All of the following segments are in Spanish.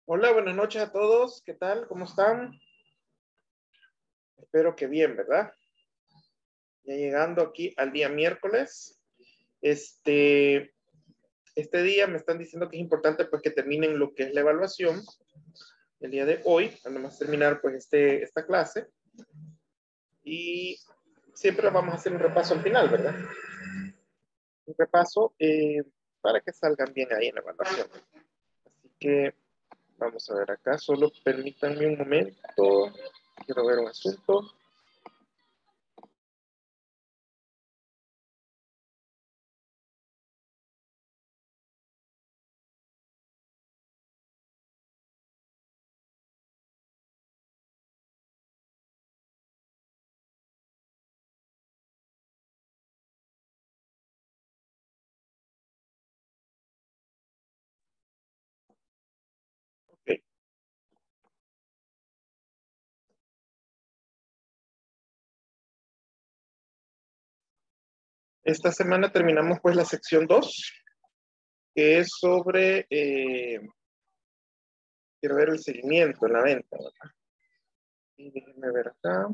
Hola, buenas noches a todos. ¿Qué tal? ¿Cómo están? Espero que bien, ¿verdad? Ya llegando aquí al día miércoles. Este, este día me están diciendo que es importante pues que terminen lo que es la evaluación el día de hoy. Vamos a terminar pues esta clase y siempre vamos a hacer un repaso al final, ¿verdad? Un repaso para que salgan bien ahí en la evaluación. Así que vamos a ver acá. Solo permítanme un momento. Quiero ver un asunto. Ok. Esta semana terminamos pues la sección 2, que es sobre, quiero ver el seguimiento en la venta, ¿verdad? Y déjenme ver acá.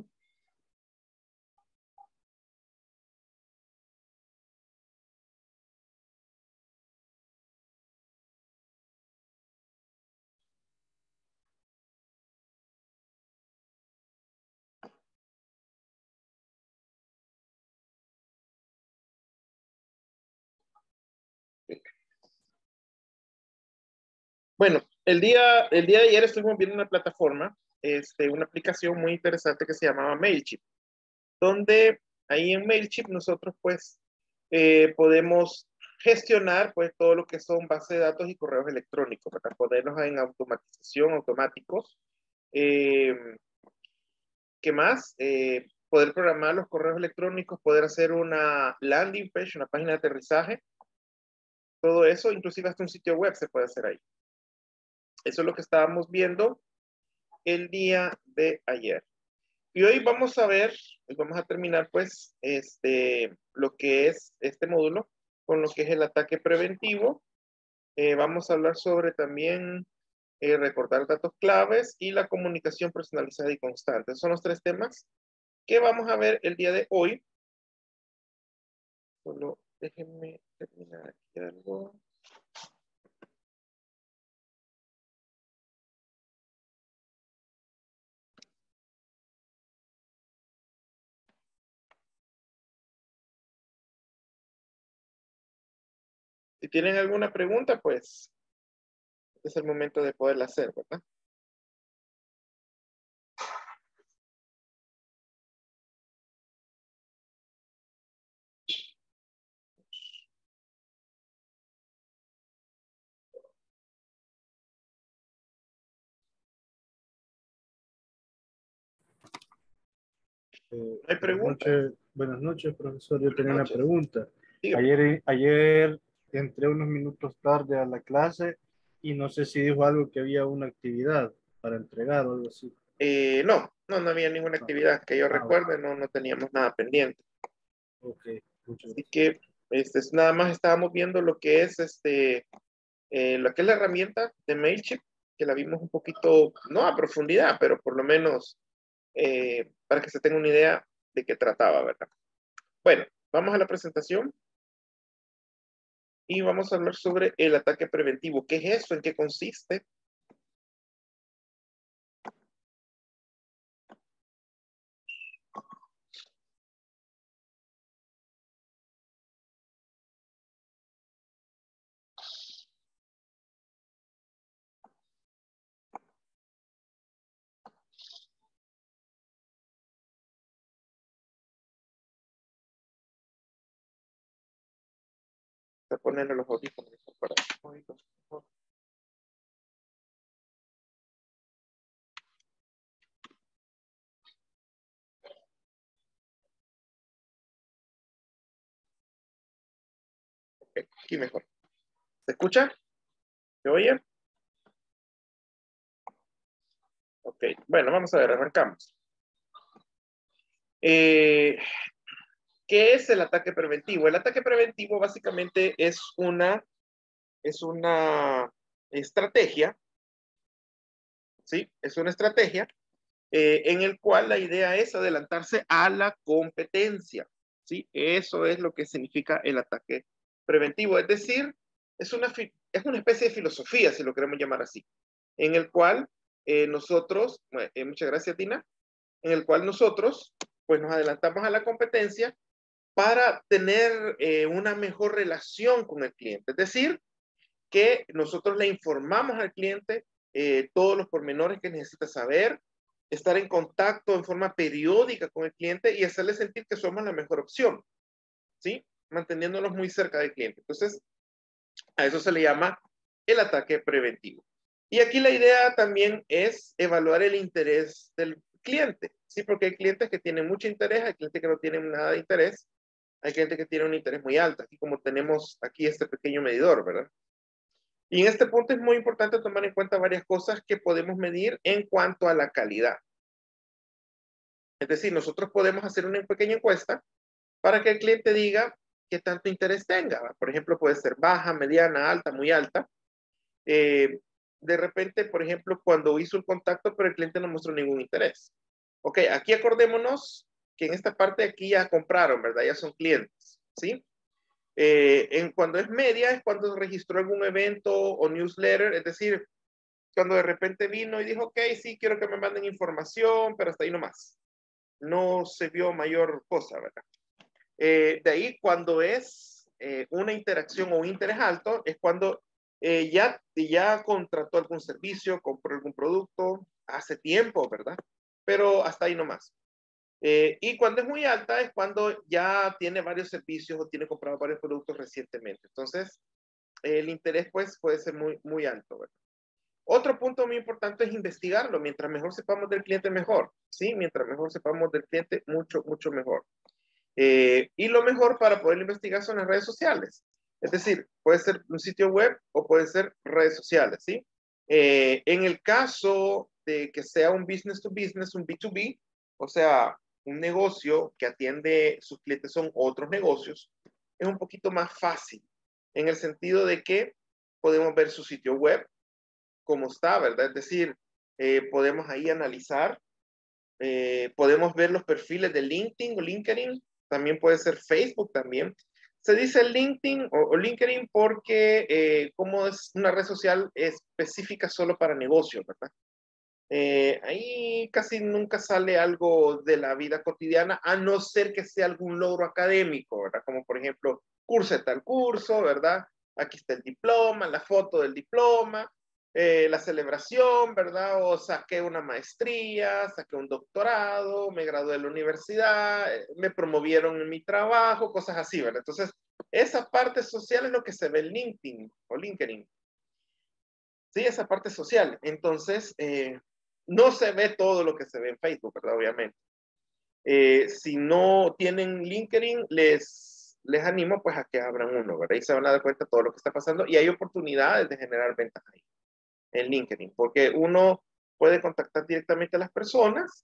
Bueno, el día de ayer estuvimos viendo una plataforma, una aplicación muy interesante que se llamaba Mailchimp, donde ahí en Mailchimp nosotros pues podemos gestionar pues todo lo que son bases de datos y correos electrónicos, para ponerlos en automatización, automáticos. Eh, ¿Qué más? Poder programar los correos electrónicos, poder hacer una landing page, una página de aterrizaje, todo eso, inclusive hasta un sitio web se puede hacer ahí. Eso es lo que estábamos viendo el día de ayer. Y hoy vamos a ver, vamos a terminar pues lo que es este módulo con lo que es el ataque preventivo. Vamos a hablar sobre también recordar datos claves y la comunicación personalizada y constante. Son los tres temas que vamos a ver el día de hoy. Solo déjenme terminar aquí algo. Si tienen alguna pregunta, pues es el momento de poderla hacer, ¿verdad? ¿No hay preguntas? Buenas noches, profesor. Yo tenía Buenas una noches. pregunta. Dígame. Ayer entré unos minutos tarde a la clase y no sé si dijo algo que había una actividad para entregar o algo así. No había ninguna No. actividad que yo Ah, recuerde, no teníamos nada pendiente. ok, muchas Así gracias. que nada más estábamos viendo lo que es la herramienta de Mailchimp, que la vimos un poquito, no a profundidad, pero por lo menos para que se tenga una idea de qué trataba, ¿verdad? Bueno, vamos a la presentación y vamos a hablar sobre el ataque preventivo. ¿Qué es eso? ¿En qué consiste? Voy a ponerle los audífonos para oírlos mejor. Ok, aquí mejor. ¿Se escucha? ¿Se oye? Ok, bueno, vamos a ver, arrancamos. Eh, ¿Qué es el ataque preventivo? El ataque preventivo básicamente es una estrategia ¿sí? Es una estrategia en el cual la idea es adelantarse a la competencia, ¿sí? Eso es lo que significa el ataque preventivo. Es decir, es una especie de filosofía, si lo queremos llamar así, en el cual nosotros, muchas gracias, Dina, en el cual nosotros pues nos adelantamos a la competencia para tener una mejor relación con el cliente. Es decir, que nosotros le informamos al cliente todos los pormenores que necesita saber, estar en contacto en forma periódica con el cliente y hacerle sentir que somos la mejor opción, ¿sí? Manteniéndonos muy cerca del cliente. Entonces, a eso se le llama el ataque preventivo. Y aquí la idea también es evaluar el interés del cliente, ¿sí? Porque hay clientes que tienen mucho interés, hay clientes que no tienen nada de interés, hay clientes que tienen un interés muy alto, así como tenemos aquí este pequeño medidor, ¿verdad? Y en este punto es muy importante tomar en cuenta varias cosas que podemos medir en cuanto a la calidad. Es decir, nosotros podemos hacer una pequeña encuesta para que el cliente diga qué tanto interés tenga. Por ejemplo, puede ser baja, mediana, alta, muy alta. De repente, por ejemplo, cuando hizo el contacto, pero el cliente no mostró ningún interés. Ok, aquí acordémonos que en esta parte aquí ya compraron, ¿verdad? Ya son clientes, ¿sí? Cuando es media es cuando registró algún evento o newsletter, es decir, cuando de repente vino y dijo, ok, sí, quiero que me manden información, pero hasta ahí nomás. No se vio mayor cosa, ¿verdad? De ahí, cuando es una interacción o un interés alto, es cuando ya contrató algún servicio, compró algún producto hace tiempo, ¿verdad? Pero hasta ahí nomás. Y cuando es muy alta es cuando ya tiene varios servicios o tiene comprado varios productos recientemente. Entonces, el interés pues puede ser muy, muy alto, ¿verdad? Otro punto muy importante es investigarlo. Mientras mejor sepamos del cliente, mejor. ¿Sí? Mientras mejor sepamos del cliente, mucho, mucho mejor. Y lo mejor para poder investigar son las redes sociales. Es decir, puede ser un sitio web o puede ser redes sociales, ¿sí? En el caso de que sea un business to business, un B2B, o sea, un negocio que atiende, sus clientes son otros negocios, es un poquito más fácil, en el sentido de que podemos ver su sitio web, cómo está, ¿verdad? Es decir, podemos ahí analizar, podemos ver los perfiles de LinkedIn o LinkedIn, también puede ser Facebook también. Se dice LinkedIn o LinkedIn porque como es una red social específica solo para negocios, ¿verdad? Ahí casi nunca sale algo de la vida cotidiana, a no ser que sea algún logro académico, ¿verdad? Como por ejemplo, curso de tal curso, ¿verdad? Aquí está el diploma, la foto del diploma, la celebración, ¿verdad? O saqué una maestría, saqué un doctorado, me gradué de la universidad, me promovieron en mi trabajo, cosas así, ¿verdad? Entonces, esa parte social es lo que se ve en LinkedIn o LinkedIn. Sí, esa parte social. Entonces, no se ve todo lo que se ve en Facebook, ¿verdad? Obviamente. Si no tienen LinkedIn, les animo pues a que abran uno, ¿verdad? Y se van a dar cuenta de todo lo que está pasando y hay oportunidades de generar ventas ahí en LinkedIn, porque uno puede contactar directamente a las personas.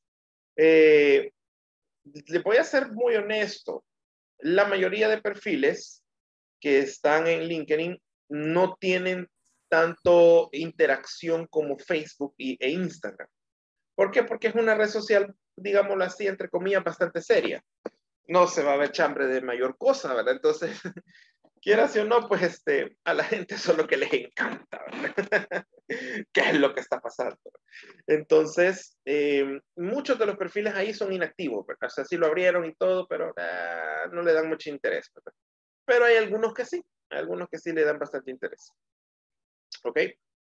Le voy a ser muy honesto, la mayoría de perfiles que están en LinkedIn no tienen tanto interacción como Facebook e Instagram. ¿Por qué? Porque es una red social, digámoslo así, entre comillas, bastante seria. No se va a ver chambre de mayor cosa, ¿verdad? Entonces, quieras o no, pues a la gente eso es lo que les encanta, ¿verdad? ¿Qué es lo que está pasando? Entonces, muchos de los perfiles ahí son inactivos, ¿verdad? O sea, sí lo abrieron y todo, pero no le dan mucho interés, ¿verdad? Pero hay algunos que sí le dan bastante interés. ¿Ok?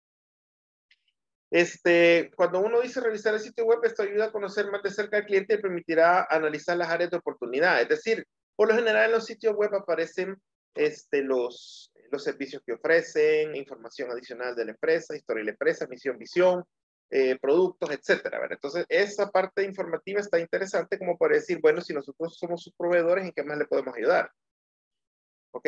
Cuando uno dice revisar el sitio web, esto ayuda a conocer más de cerca al cliente y permitirá analizar las áreas de oportunidad. Es decir, por lo general en los sitios web aparecen los servicios que ofrecen, información adicional de la empresa, historia de la empresa, misión, visión, productos, etcétera. ¿Verdad? Entonces, esa parte informativa está interesante como para decir, bueno, si nosotros somos sus proveedores, ¿en qué más le podemos ayudar? ¿Ok?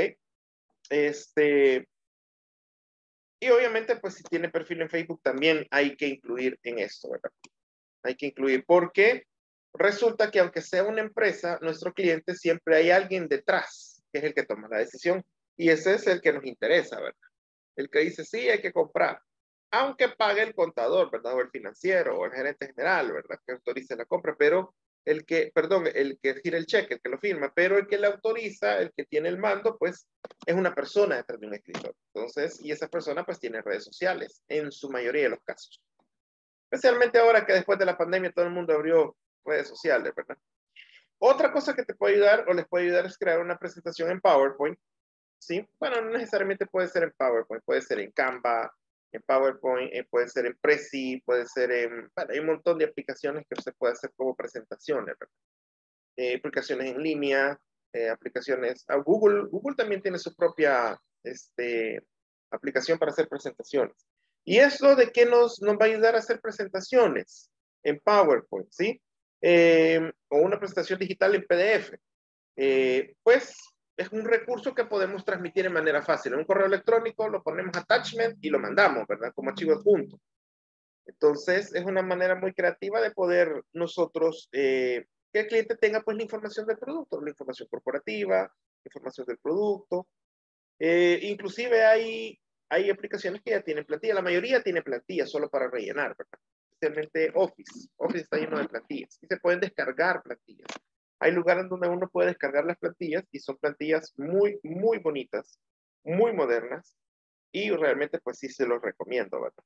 Y obviamente, pues si tiene perfil en Facebook, también hay que incluir en esto, ¿verdad? Hay que incluir, porque resulta que aunque sea una empresa, nuestro cliente siempre hay alguien detrás, que es el que toma la decisión, y ese es el que nos interesa, ¿verdad? El que dice, sí, hay que comprar. aunque pague el contador, ¿verdad? O el financiero, o el gerente general, ¿verdad? Que autorice la compra, pero el que, perdón, el que gira el cheque, el que lo firma, pero el que le autoriza, el que tiene el mando, pues es una persona detrás de un escritor. Entonces, y esa persona pues tiene redes sociales, en su mayoría de los casos. Especialmente ahora que después de la pandemia todo el mundo abrió redes sociales, ¿verdad? Otra cosa que te puede ayudar o les puede ayudar es crear una presentación en PowerPoint, ¿sí? Bueno, no necesariamente puede ser en PowerPoint, puede ser en Canva, en PowerPoint, puede ser en Prezi, puede ser en... Bueno, hay un montón de aplicaciones que se puede hacer como presentaciones, ¿verdad? Aplicaciones en línea, aplicaciones... Google también tiene su propia aplicación para hacer presentaciones. ¿Y eso de qué nos va a ayudar a hacer presentaciones? En PowerPoint, ¿sí? O una presentación digital en PDF. Pues es un recurso que podemos transmitir de manera fácil. En un correo electrónico lo ponemos attachment y lo mandamos, ¿verdad? Como archivo adjunto. Entonces, es una manera muy creativa de poder nosotros, que el cliente tenga pues la información del producto, la información corporativa, información del producto. Inclusive hay aplicaciones que ya tienen plantilla. La mayoría tiene plantilla solo para rellenar, ¿verdad? Especialmente Office. Office está lleno de plantillas. Y se pueden descargar plantillas. Hay lugares donde uno puede descargar las plantillas y son plantillas muy, muy bonitas, muy modernas. Y realmente pues sí se los recomiendo, ¿verdad?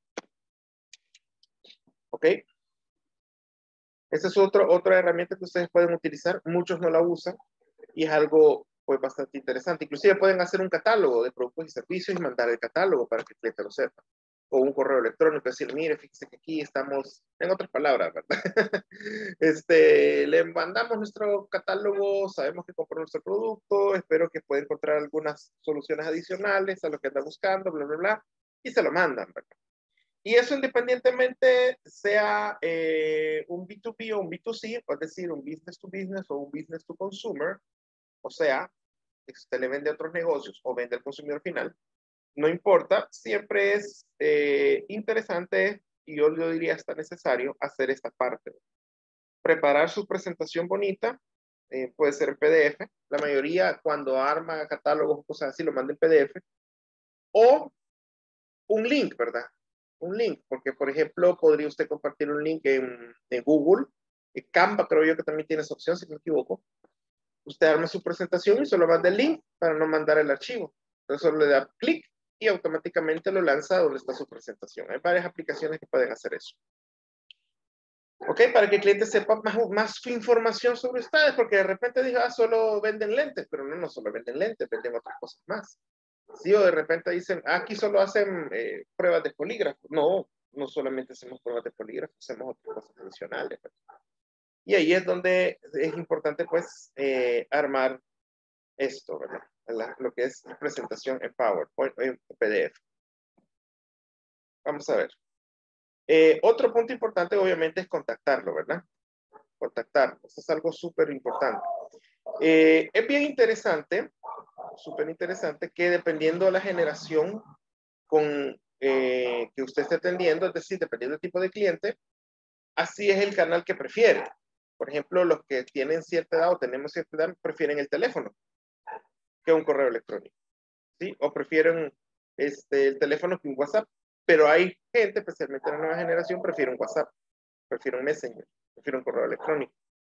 ¿Ok? Esa es otra herramienta que ustedes pueden utilizar. Muchos no la usan y es algo pues bastante interesante. Inclusive pueden hacer un catálogo de productos y servicios y mandar el catálogo para que el cliente lo sepa. O un correo electrónico, decir, mire, fíjese que aquí estamos, en otras palabras, ¿verdad? Le mandamos nuestro catálogo, sabemos que compró nuestro producto, espero que pueda encontrar algunas soluciones adicionales a lo que anda buscando, bla, bla, bla, y se lo mandan, ¿verdad? Y eso independientemente sea un B2B o un B2C, es decir, un business to business o un business to consumer, o sea, que usted le vende a otros negocios o vende al consumidor final, no importa, siempre es interesante y yo diría hasta necesario hacer esta parte. Preparar su presentación bonita, puede ser en PDF, la mayoría cuando arma catálogos o cosas así lo manda en PDF, o un link, ¿verdad? Un link, porque por ejemplo podría usted compartir un link en Google, Canva creo yo que también tiene esa opción, si no me equivoco. Usted arma su presentación y solo manda el link para no mandar el archivo. Entonces solo le da clic y automáticamente lo lanza donde está su presentación. Hay varias aplicaciones que pueden hacer eso. ¿Ok? Para que el cliente sepa más información sobre ustedes, porque de repente diga, ah, solo venden lentes, pero no solo venden lentes, venden otras cosas más. Sí, o de repente dicen, ah, aquí solo hacen pruebas de polígrafo. No, no solamente hacemos pruebas de polígrafo, hacemos otras cosas adicionales. ¿Verdad? Y ahí es donde es importante, pues, armar esto, ¿verdad? Lo que es presentación en PowerPoint, en PDF. Vamos a ver. Otro punto importante, obviamente, es contactarlo, ¿verdad? Contactarlo. Eso es algo súper importante. Es bien interesante, súper interesante, que dependiendo de la generación que usted esté atendiendo, es decir, dependiendo del tipo de cliente, así es el canal que prefiere. Por ejemplo, los que tienen cierta edad o tenemos cierta edad prefieren el teléfono que un correo electrónico, ¿sí? O prefieren el teléfono que un WhatsApp. Pero hay gente, especialmente la nueva generación, prefiere un WhatsApp, prefiere un Messenger, prefiere un correo electrónico.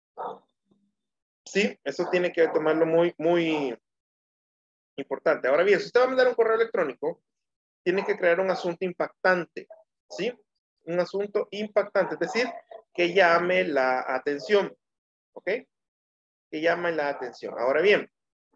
Sí, eso tiene que tomarlo muy, muy importante. Ahora bien, si usted va a mandar un correo electrónico, tiene que crear un asunto impactante, ¿sí? Un asunto impactante, es decir, que llame la atención, ¿ok? Que llame la atención. Ahora bien,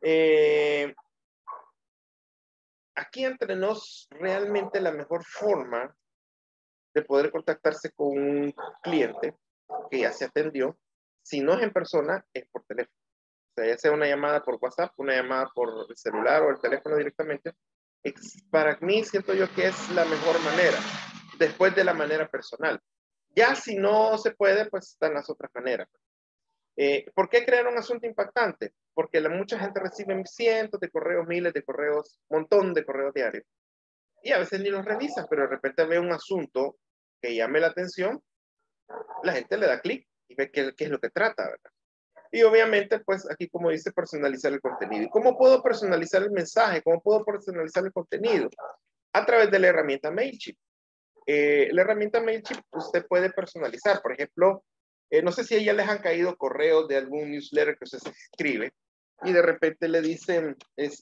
aquí entre nos, realmente la mejor forma de poder contactarse con un cliente que ya se atendió, si no es en persona, es por teléfono. O sea, ya sea una llamada por WhatsApp, una llamada por el celular o el teléfono directamente, para mí siento yo que es la mejor manera, después de la manera personal. Ya si no se puede, pues están las otras maneras. ¿Por qué crear un asunto impactante? Porque mucha gente recibe cientos de correos, miles de correos, un montón de correos diarios. Y a veces ni los revisan, pero de repente ve un asunto que llame la atención, la gente le da clic y ve qué es lo que trata, ¿verdad? Y obviamente, pues aquí como dice, personalizar el contenido. ¿Y cómo puedo personalizar el mensaje? ¿Cómo puedo personalizar el contenido? A través de la herramienta MailChimp. la herramienta MailChimp usted puede personalizar. Por ejemplo, no sé si ya les han caído correos de algún newsletter que usted se escribe y de repente le dicen,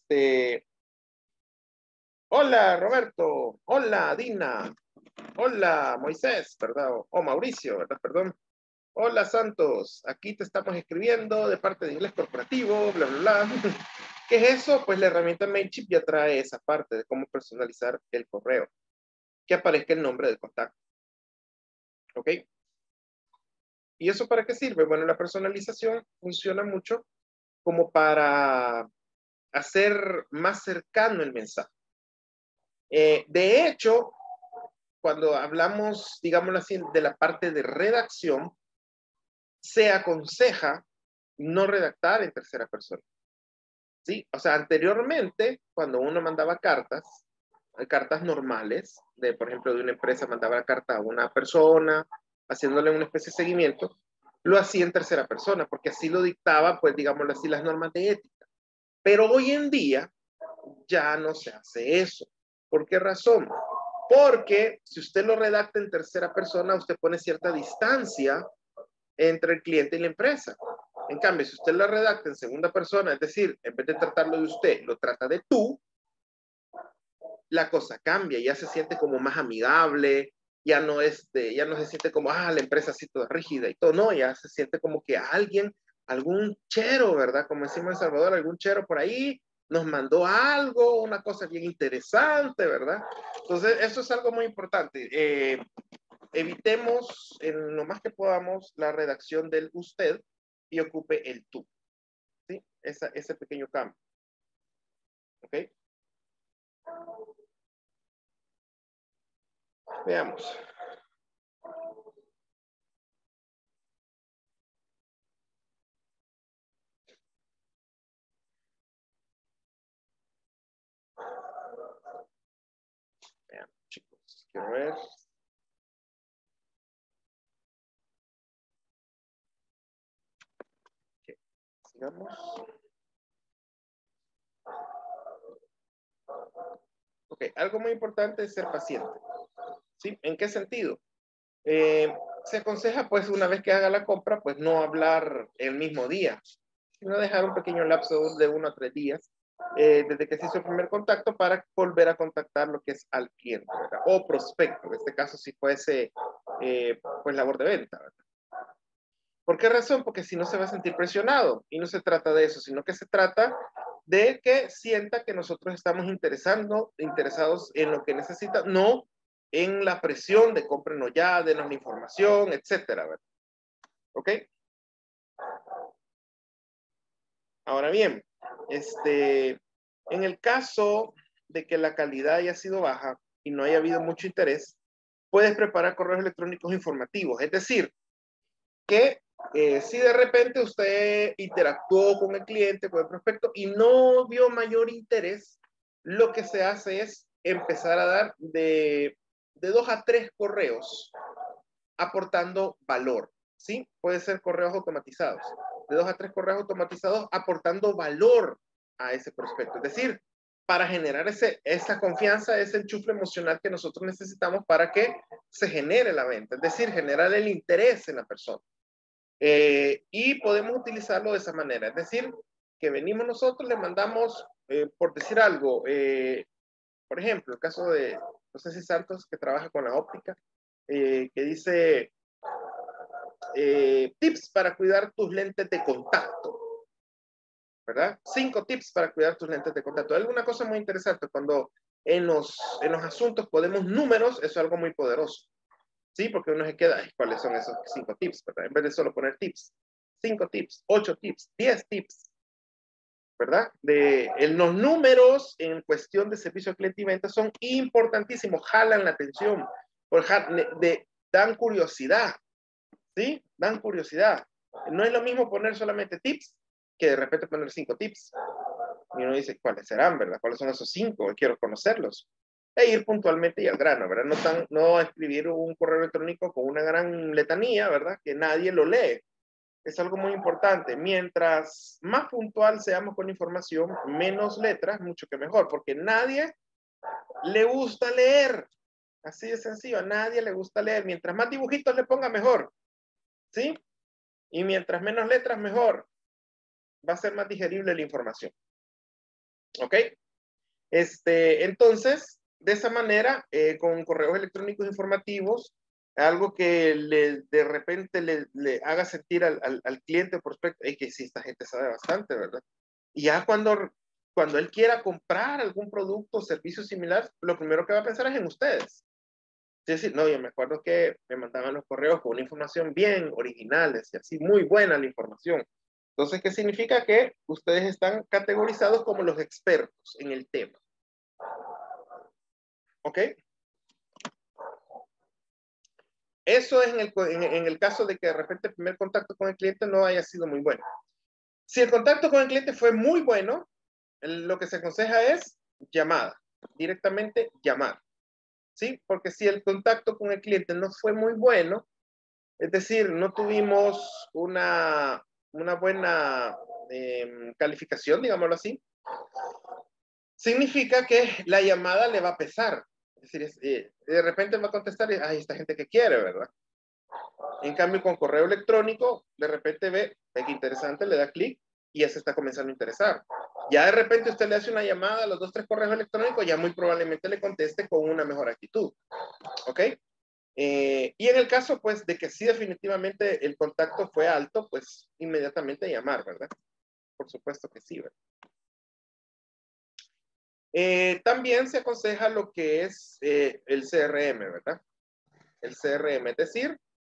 hola Roberto, hola Dina, hola Moisés, ¿verdad? O Mauricio, ¿verdad? Perdón. Hola Santos, aquí te estamos escribiendo de parte de Inglés Corporativo, bla, bla, bla. ¿Qué es eso? Pues la herramienta MailChimp ya trae esa parte de cómo personalizar el correo, que aparezca el nombre del contacto. ¿Ok? ¿Y eso para qué sirve? Bueno, la personalización funciona mucho como para hacer más cercano el mensaje. De hecho, cuando hablamos, digámoslo así, de la parte de redacción, se aconseja no redactar en tercera persona. ¿Sí? O sea, anteriormente, cuando uno mandaba cartas normales, por ejemplo, de una empresa mandaba la carta a una persona, haciéndole una especie de seguimiento, lo hacía en tercera persona, porque así lo dictaba, pues, digámoslo así, las normas de ética. Pero hoy en día ya no se hace eso. ¿Por qué razón? Porque si usted lo redacta en tercera persona, usted pone cierta distancia entre el cliente y la empresa. En cambio, si usted lo redacta en segunda persona, es decir, en vez de tratarlo de usted, lo trata de tú, la cosa cambia, ya se siente como más amigable, ya no se siente como, la empresa así toda rígida y todo, no, ya se siente como que alguien, algún chero, ¿verdad? Como decimos en Salvador, algún chero por ahí nos mandó algo, una cosa bien interesante, ¿verdad? Entonces, eso es algo muy importante. Evitemos en lo más que podamos la redacción del usted y ocupe el tú. ¿Sí? Ese pequeño cambio. ¿Ok? Veamos. Veamos, chicos. Quiero ver. Okay. Sigamos. Ok, algo muy importante es ser paciente. ¿Sí? ¿En qué sentido? Se aconseja, pues, una vez que haga la compra, pues, no hablar el mismo día, sino dejar un pequeño lapso de 1 a 3 días desde que se hizo el primer contacto para volver a contactar lo que es al cliente, ¿verdad? O prospecto, en este caso si fuese, pues, labor de venta, ¿verdad? ¿Por qué razón? Porque si no se va a sentir presionado y no se trata de eso, sino que se trata de que sienta que nosotros estamos interesados en lo que necesita, no en la presión de cómprenos ya, denos la información, etcétera, ¿verdad? ¿Ok? Ahora bien, en el caso de que la calidad haya sido baja y no haya habido mucho interés, puedes preparar correos electrónicos informativos, es decir, que si de repente usted interactuó con el cliente, con el prospecto y no vio mayor interés, lo que se hace es empezar a dar de 2 a 3 correos aportando valor, ¿sí? Puede ser correos automatizados, de 2 a 3 correos automatizados aportando valor a ese prospecto, es decir, para generar esa confianza, ese enchufe emocional que nosotros necesitamos para que se genere la venta, es decir, generar el interés en la persona. Y podemos utilizarlo de esa manera, es decir, que venimos nosotros, le mandamos, por decir algo, por ejemplo, el caso de, no sé si Santos, que trabaja con la óptica, que dice, tips para cuidar tus lentes de contacto, ¿verdad? 5 tips para cuidar tus lentes de contacto. Alguna cosa muy interesante, cuando en los asuntos ponemos números, eso es algo muy poderoso. Sí, porque uno se queda, ay, ¿cuáles son esos 5 tips? ¿Verdad? En vez de solo poner tips. 5 tips, 8 tips, 10 tips, ¿verdad? Los números en cuestión de servicio al cliente y venta son importantísimos, jalan la atención, dan curiosidad, ¿sí? Dan curiosidad. No es lo mismo poner solamente tips que de repente poner 5 tips. Y uno dice, ¿cuáles serán, verdad? ¿Cuáles son esos 5? Quiero conocerlos. E ir puntualmente y al grano, ¿verdad? No escribir un correo electrónico con una gran letanía, ¿verdad? Que nadie lo lee. Es algo muy importante. Mientras más puntual seamos con información, menos letras, mucho que mejor, porque nadie le gusta leer. Así de sencillo, a nadie le gusta leer. Mientras más dibujitos le ponga, mejor. ¿Sí? Y mientras menos letras, mejor. Va a ser más digerible la información. ¿Ok? Entonces, de esa manera, con correos electrónicos informativos, algo que de repente le haga sentir al cliente o prospecto, es que sí, esta gente sabe bastante, ¿verdad? Y ya cuando él quiera comprar algún producto o servicio similar, lo primero que va a pensar es en ustedes. Es decir, no, yo me acuerdo que me mandaban los correos con una información bien original, y así, muy buena la información. Entonces, ¿qué significa? Que ustedes están categorizados como los expertos en el tema. ¿Ok? Eso es en el caso de que de repente el primer contacto con el cliente no haya sido muy bueno. Si el contacto con el cliente fue muy bueno, lo que se aconseja es llamada, directamente llamar. ¿Sí? Porque si el contacto con el cliente no fue muy bueno, es decir, no tuvimos una buena calificación, digámoslo así, significa que la llamada le va a pesar. Es decir, de repente va a contestar y, ay, esta gente que quiere, ¿verdad? En cambio, con correo electrónico, de repente ve que interesante, le da clic y ya se está comenzando a interesar. Ya de repente usted le hace una llamada a los 2, 3 correos electrónicos, ya muy probablemente le conteste con una mejor actitud. ¿Ok? Y en el caso, pues, de que sí definitivamente el contacto fue alto, pues, inmediatamente llamar, ¿verdad? Por supuesto que sí, ¿verdad? También se aconseja lo que es el CRM, ¿verdad? El CRM, es decir,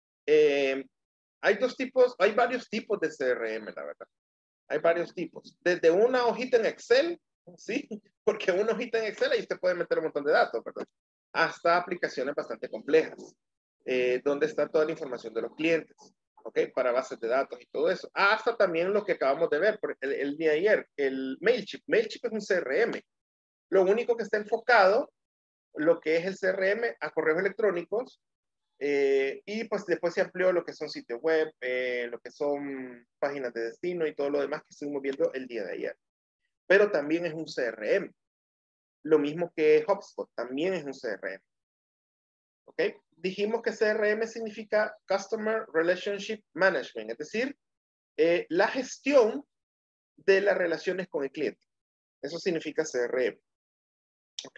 hay varios tipos de CRM, la verdad. Hay varios tipos. Desde una hojita en Excel, ¿sí? Porque una hojita en Excel ahí usted puede meter un montón de datos, ¿verdad? Hasta aplicaciones bastante complejas, donde está toda la información de los clientes, ¿ok? Para bases de datos y todo eso. Hasta también lo que acabamos de ver el día de ayer, el MailChimp. MailChimp es un CRM. Lo único que está enfocado, lo que es el CRM, a correos electrónicos, y pues después se amplió lo que son sitios web, lo que son páginas de destino y todo lo demás que estuvimos viendo el día de ayer. Pero también es un CRM. Lo mismo que HubSpot, también es un CRM. ¿Ok? Dijimos que CRM significa Customer Relationship Management, es decir, la gestión de las relaciones con el cliente. Eso significa CRM. ¿Ok?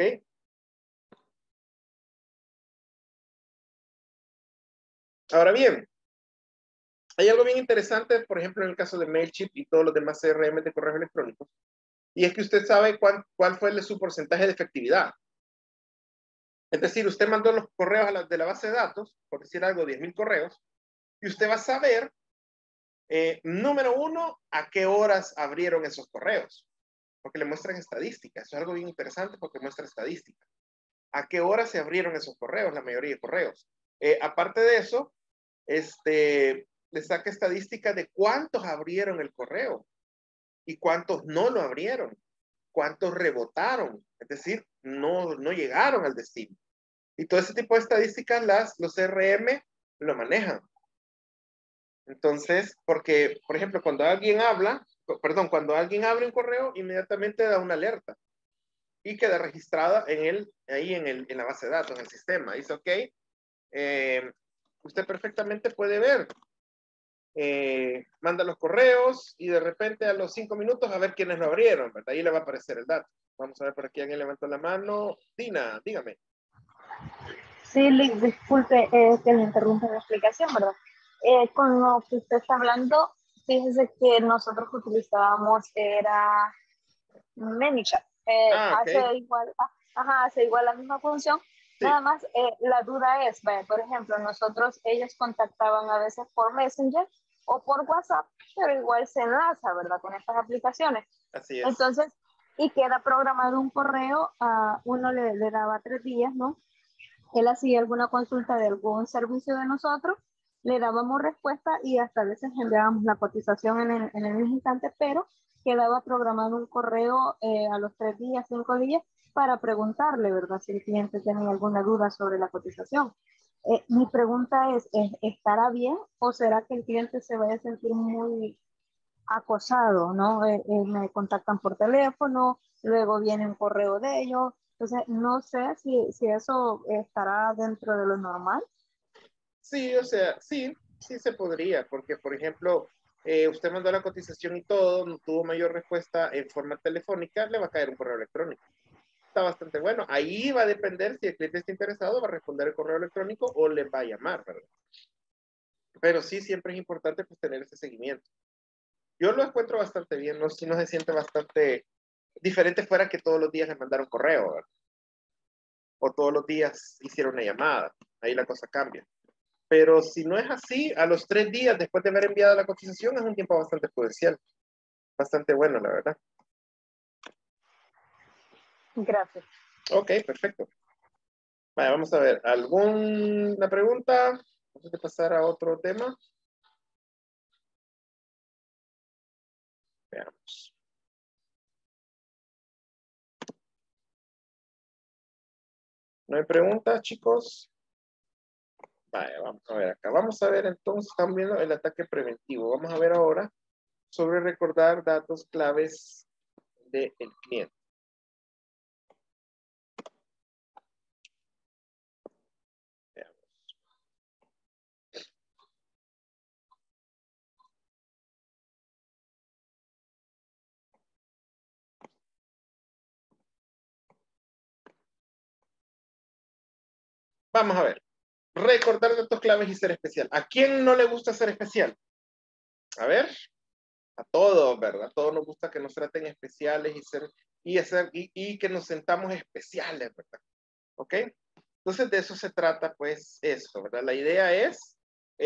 Ahora bien, hay algo bien interesante, por ejemplo, en el caso de MailChimp y todos los demás CRM de correos electrónicos, y es que usted sabe cuál fue su porcentaje de efectividad. Es decir, usted mandó los correos de la base de datos, por decir algo, 10,000 correos, y usted va a saber, número uno, a qué horas abrieron esos correos, porque le muestran estadísticas. Eso es algo bien interesante porque muestra estadísticas. A qué horas se abrieron esos correos, la mayoría de correos. Aparte de eso, le saca estadística de cuántos abrieron el correo y cuántos no lo abrieron, cuántos rebotaron, es decir, no llegaron al destino. Y todo ese tipo de estadísticas los CRM lo manejan. Entonces, porque, por ejemplo, cuando alguien cuando alguien abre un correo, inmediatamente da una alerta y queda registrada ahí en la base de datos, en el sistema. Dice, ok, usted perfectamente puede ver, manda los correos y de repente a los 5 minutos a ver quiénes lo abrieron, ¿verdad? Ahí le va a aparecer el dato. Vamos a ver por aquí, alguien levantó la mano. Dina, dígame. Sí, Liz, disculpe que le interrumpa la explicación, ¿verdad? Con lo que usted está hablando, fíjese que nosotros utilizábamos era ManyChat. Ok. Hace igual la misma función. Sí, Nada más, la duda es, vaya, por ejemplo, ellos contactaban a veces por Messenger o por WhatsApp, pero igual se enlaza, ¿verdad? Con estas aplicaciones. así es. Entonces, y queda programado un correo, uno le daba 3 días, ¿no? Él hacía alguna consulta de algún servicio de nosotros, le dábamos respuesta y hasta a veces enviábamos la cotización en el mismo instante, pero quedaba programado un correo a los 3 días, 5 días, para preguntarle, ¿verdad?, si el cliente tenía alguna duda sobre la cotización. Mi pregunta es, ¿estará bien o será que el cliente se vaya a sentir muy acosado, ¿no? Me contactan por teléfono, luego viene un correo de ellos. Entonces, no sé si eso estará dentro de lo normal. Sí, o sea, sí, sí se podría, porque por ejemplo, usted mandó la cotización y todo, no tuvo mayor respuesta en forma telefónica, le va a caer un correo electrónico. Está bastante bueno. Ahí va a depender si el cliente está interesado, va a responder el correo electrónico o le va a llamar, ¿verdad? Pero sí, siempre es importante pues tener ese seguimiento. Yo lo encuentro bastante bien, ¿no? Si no se siente bastante diferente fuera que todos los días le mandaron correo, ¿verdad? O todos los días hicieron una llamada. Ahí la cosa cambia. Pero si no es así, a los 3 días después de haber enviado la cotización es un tiempo bastante prudencial. Bastante bueno, la verdad. Gracias. Ok, perfecto. Vale, vamos a ver. ¿Alguna pregunta? Antes de pasar a otro tema. Veamos. ¿No hay preguntas, chicos? Vale, vamos a ver acá. Vamos a ver entonces, estamos viendo el ataque preventivo. Vamos a ver ahora sobre recordar datos claves del cliente. Veamos. Vamos a ver. Recordar datos claves y ser especial. ¿A quién no le gusta ser especial? A ver, a todos, ¿verdad? A todos nos gusta que nos traten especiales y que nos sentamos especiales, ¿verdad? ¿Ok? Entonces de eso se trata, pues, eso, ¿verdad? La idea es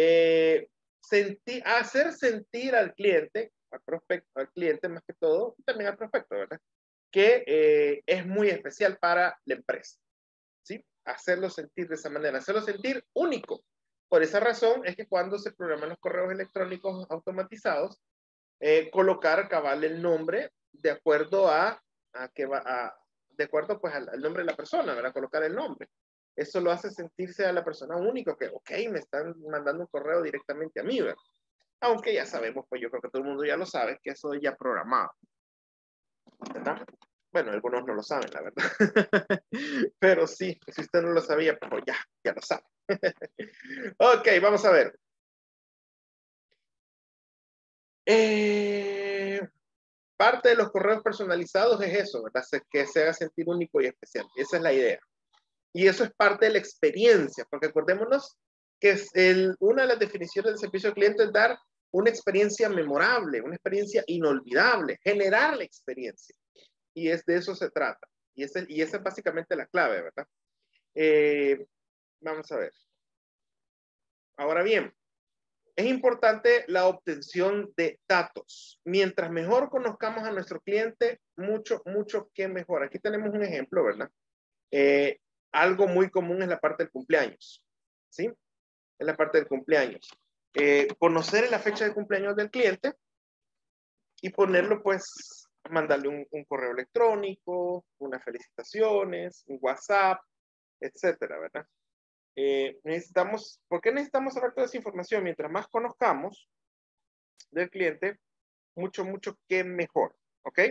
hacer sentir al cliente, al cliente más que todo, y también al prospecto, ¿verdad? Que es muy especial para la empresa, ¿sí? Hacerlo sentir de esa manera, hacerlo sentir único. Por esa razón es que cuando se programan los correos electrónicos automatizados, colocar cabal el nombre de acuerdo de acuerdo pues al nombre de la persona, ¿verdad? Colocar el nombre. Eso lo hace sentirse a la persona único, que, ok, me están mandando un correo directamente a mí, ¿verdad? Aunque ya sabemos, pues yo creo que todo el mundo ya lo sabe, que eso es ya programado, ¿verdad? Bueno, algunos no lo saben, la verdad. Pero sí, si usted no lo sabía, pues ya lo sabe. Ok, vamos a ver. Parte de los correos personalizados es eso, ¿verdad? Que se haga sentir único y especial. Esa es la idea. Y eso es parte de la experiencia, porque acordémonos que una de las definiciones del servicio al cliente es dar una experiencia memorable, una experiencia inolvidable, generar la experiencia. Y de eso se trata. Y esa es básicamente la clave, ¿verdad? Vamos a ver. Ahora bien, es importante la obtención de datos. Mientras mejor conozcamos a nuestro cliente, mucho que mejor. Aquí tenemos un ejemplo, ¿verdad? Algo muy común es la parte del cumpleaños, ¿sí? Es la parte del cumpleaños. Conocer la fecha de cumpleaños del cliente y ponerlo, pues, mandarle un correo electrónico, unas felicitaciones, un WhatsApp, etcétera, ¿verdad? ¿Por qué necesitamos saber toda esa información? Mientras más conozcamos del cliente, mucho que mejor, ¿ok?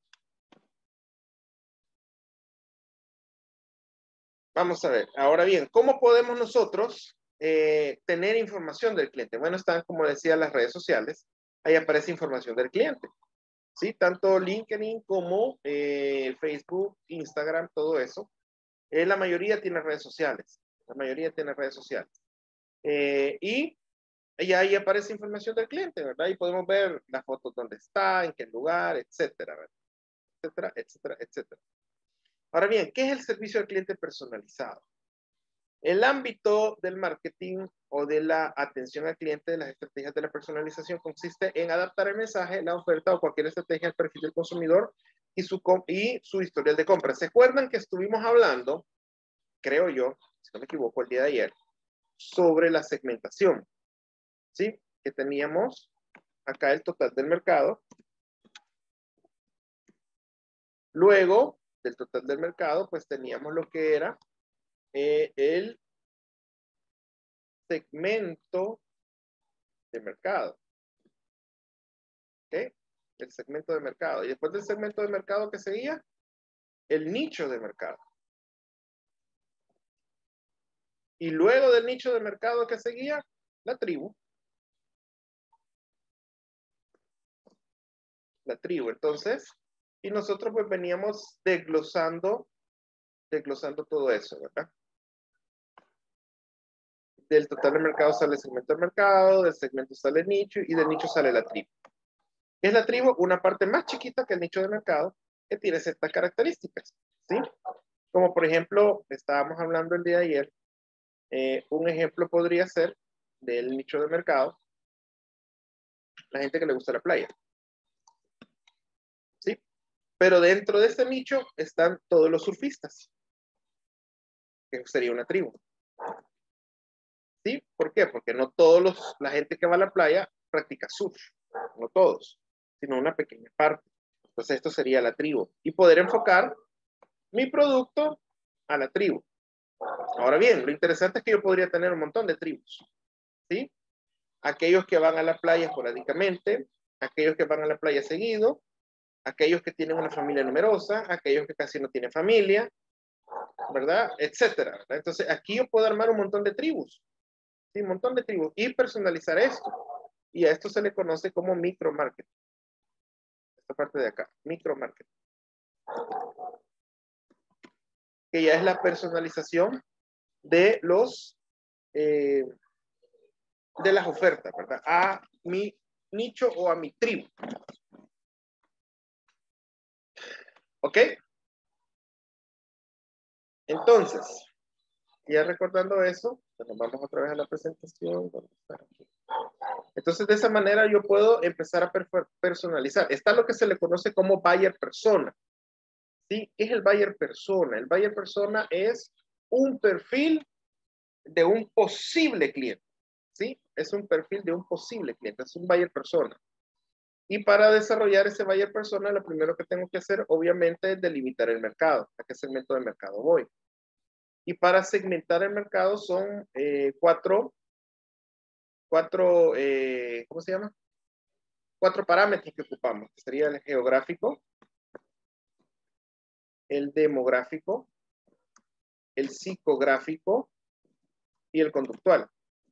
Vamos a ver, ahora bien, ¿cómo podemos nosotros tener información del cliente? Bueno, están, como decía, las redes sociales, ahí aparece información del cliente, ¿sí? Tanto LinkedIn como Facebook, Instagram, todo eso. La mayoría tiene redes sociales, la mayoría tiene redes sociales. Y ahí aparece información del cliente, ¿verdad? Y podemos ver las fotos donde está, en qué lugar, etcétera, ¿verdad? Etcétera, etcétera, etcétera. Ahora bien, ¿qué es el servicio al cliente personalizado? El ámbito del marketing o de la atención al cliente de las estrategias de la personalización consiste en adaptar el mensaje, la oferta o cualquier estrategia al perfil del consumidor y su historial de compra. ¿Se acuerdan que estuvimos hablando, creo yo, si no me equivoco, el día de ayer, sobre la segmentación? ¿Sí? Que teníamos acá el total del mercado. Luego del total del mercado, pues teníamos lo que era el segmento de mercado. ¿Ok? El segmento de mercado. Y después del segmento de mercado que seguía, el nicho de mercado. Y luego del nicho de mercado que seguía, la tribu. La tribu. Entonces, y nosotros pues veníamos desglosando todo eso, ¿verdad? Del total de mercado sale el segmento de mercado, del segmento sale el nicho y del nicho sale la tribu. ¿Qué es la tribu? Una parte más chiquita que el nicho de mercado que tiene ciertas características, ¿sí? Como por ejemplo, estábamos hablando el día de ayer, un ejemplo podría ser del nicho de mercado, la gente que le gusta la playa, ¿sí? Pero dentro de este nicho están todos los surfistas, que sería una tribu. ¿Sí? ¿Por qué? Porque no todos la gente que va a la playa practica surf, no todos, sino una pequeña parte. Entonces esto sería la tribu. Y poder enfocar mi producto a la tribu. Ahora bien, lo interesante es que yo podría tener un montón de tribus, ¿sí? Aquellos que van a la playa esporádicamente, aquellos que van a la playa seguido, aquellos que tienen una familia numerosa, aquellos que casi no tienen familia, ¿verdad? Etcétera, ¿verdad? Entonces aquí yo puedo armar un montón de tribus, ¿sí? Un montón de tribus y personalizar esto. Y a esto se le conoce como micromarketing. Esta parte de acá, micromarketing. Que ya es la personalización de de las ofertas, ¿verdad? A mi nicho o a mi tribu. ¿Ok? Entonces, ya recordando eso, nos vamos otra vez a la presentación. Entonces, de esa manera yo puedo empezar a personalizar. Está lo que se le conoce como buyer persona. ¿Sí? ¿Qué es el buyer persona? El buyer persona es un perfil de un posible cliente. ¿Sí? Es un perfil de un posible cliente, es un buyer persona. Y para desarrollar ese buyer persona, lo primero que tengo que hacer, obviamente, es delimitar el mercado. ¿A qué segmento de mercado voy? Y para segmentar el mercado son cuatro, ¿cómo se llama? 4 parámetros que ocupamos. Sería el geográfico, el demográfico, el psicográfico y el conductual.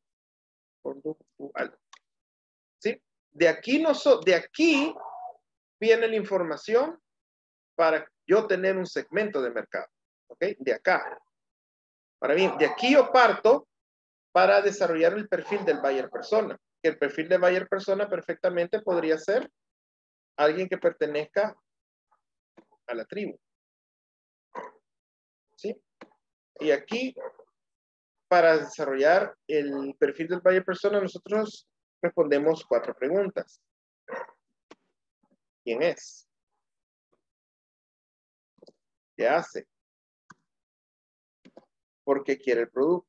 ¿Sí? De aquí viene la información para yo tener un segmento de mercado. ¿Ok? De acá. Para mí, de aquí yo parto para desarrollar el perfil del buyer persona. Que el perfil de buyer persona perfectamente podría ser alguien que pertenezca a la tribu. ¿Sí? Y aquí, para desarrollar el perfil del buyer persona, nosotros respondemos 4 preguntas. ¿Quién es? ¿Qué hace? ¿Por qué quiere el producto?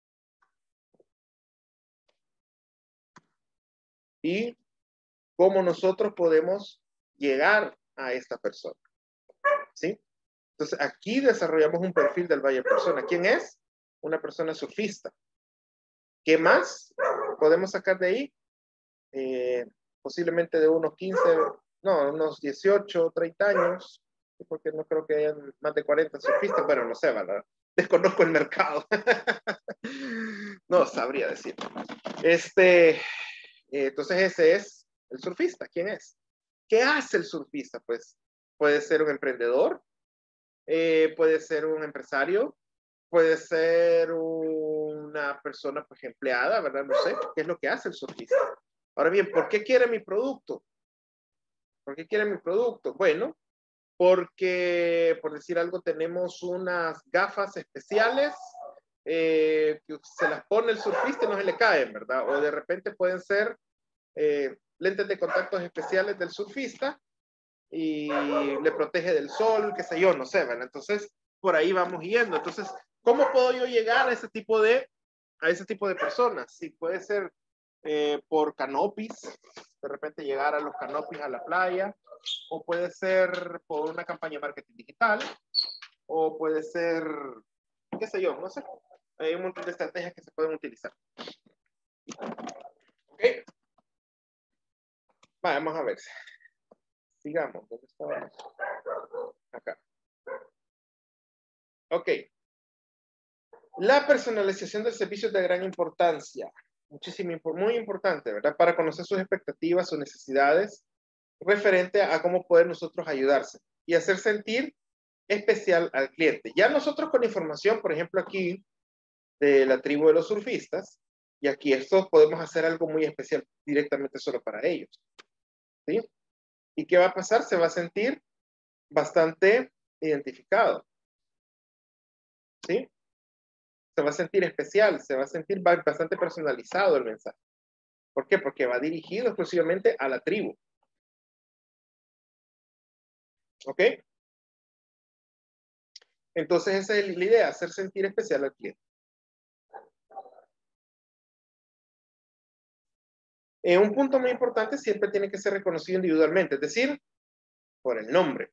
Y cómo nosotros podemos llegar a esta persona. ¿Sí? Entonces, aquí desarrollamos un perfil del buyer persona. ¿Quién es? Una persona surfista. ¿Qué más podemos sacar de ahí? Posiblemente de unos 15, no, unos 18, 30 años, porque no creo que hayan más de 40 surfistas, pero no sé, ¿verdad? Desconozco el mercado. No sabría decir. Entonces ese es el surfista. ¿Quién es? ¿Qué hace el surfista? Pues puede ser un emprendedor, puede ser un empresario, puede ser una persona pues empleada, ¿verdad? No sé, ¿qué es lo que hace el surfista? Ahora bien, ¿por qué quiere mi producto? ¿Por qué quiere mi producto? Bueno, porque, por decir algo, tenemos unas gafas especiales que se las pone el surfista y no se le caen, ¿verdad? O de repente pueden ser lentes de contactos especiales del surfista y le protege del sol, qué sé yo, no sé, ¿verdad? Entonces, por ahí vamos yendo. Entonces, ¿cómo puedo yo llegar a ese tipo de personas? Sí, puede ser por canopies, de repente llegar a los canopies a la playa, o puede ser por una campaña de marketing digital, o puede ser, qué sé yo, no sé. Hay un montón de estrategias que se pueden utilizar. ¿Ok? Vamos a ver. Sigamos. ¿Dónde estábamos? Acá. Ok. La personalización del servicio es de gran importancia. Muy importante, ¿verdad? Para conocer sus expectativas, sus necesidades, referente a cómo poder nosotros ayudarse y hacer sentir especial al cliente. Ya nosotros con información, por ejemplo, aquí de la tribu de los surfistas, y aquí esto podemos hacer algo muy especial directamente solo para ellos. ¿Sí? ¿Y qué va a pasar? Se va a sentir bastante identificado. ¿Sí? Se va a sentir especial, se va a sentir bastante personalizado el mensaje. ¿Por qué? Porque va dirigido exclusivamente a la tribu. ¿Ok? Entonces esa es la idea, hacer sentir especial al cliente. Un punto muy importante siempre tiene que ser reconocido individualmente, es decir, por el nombre.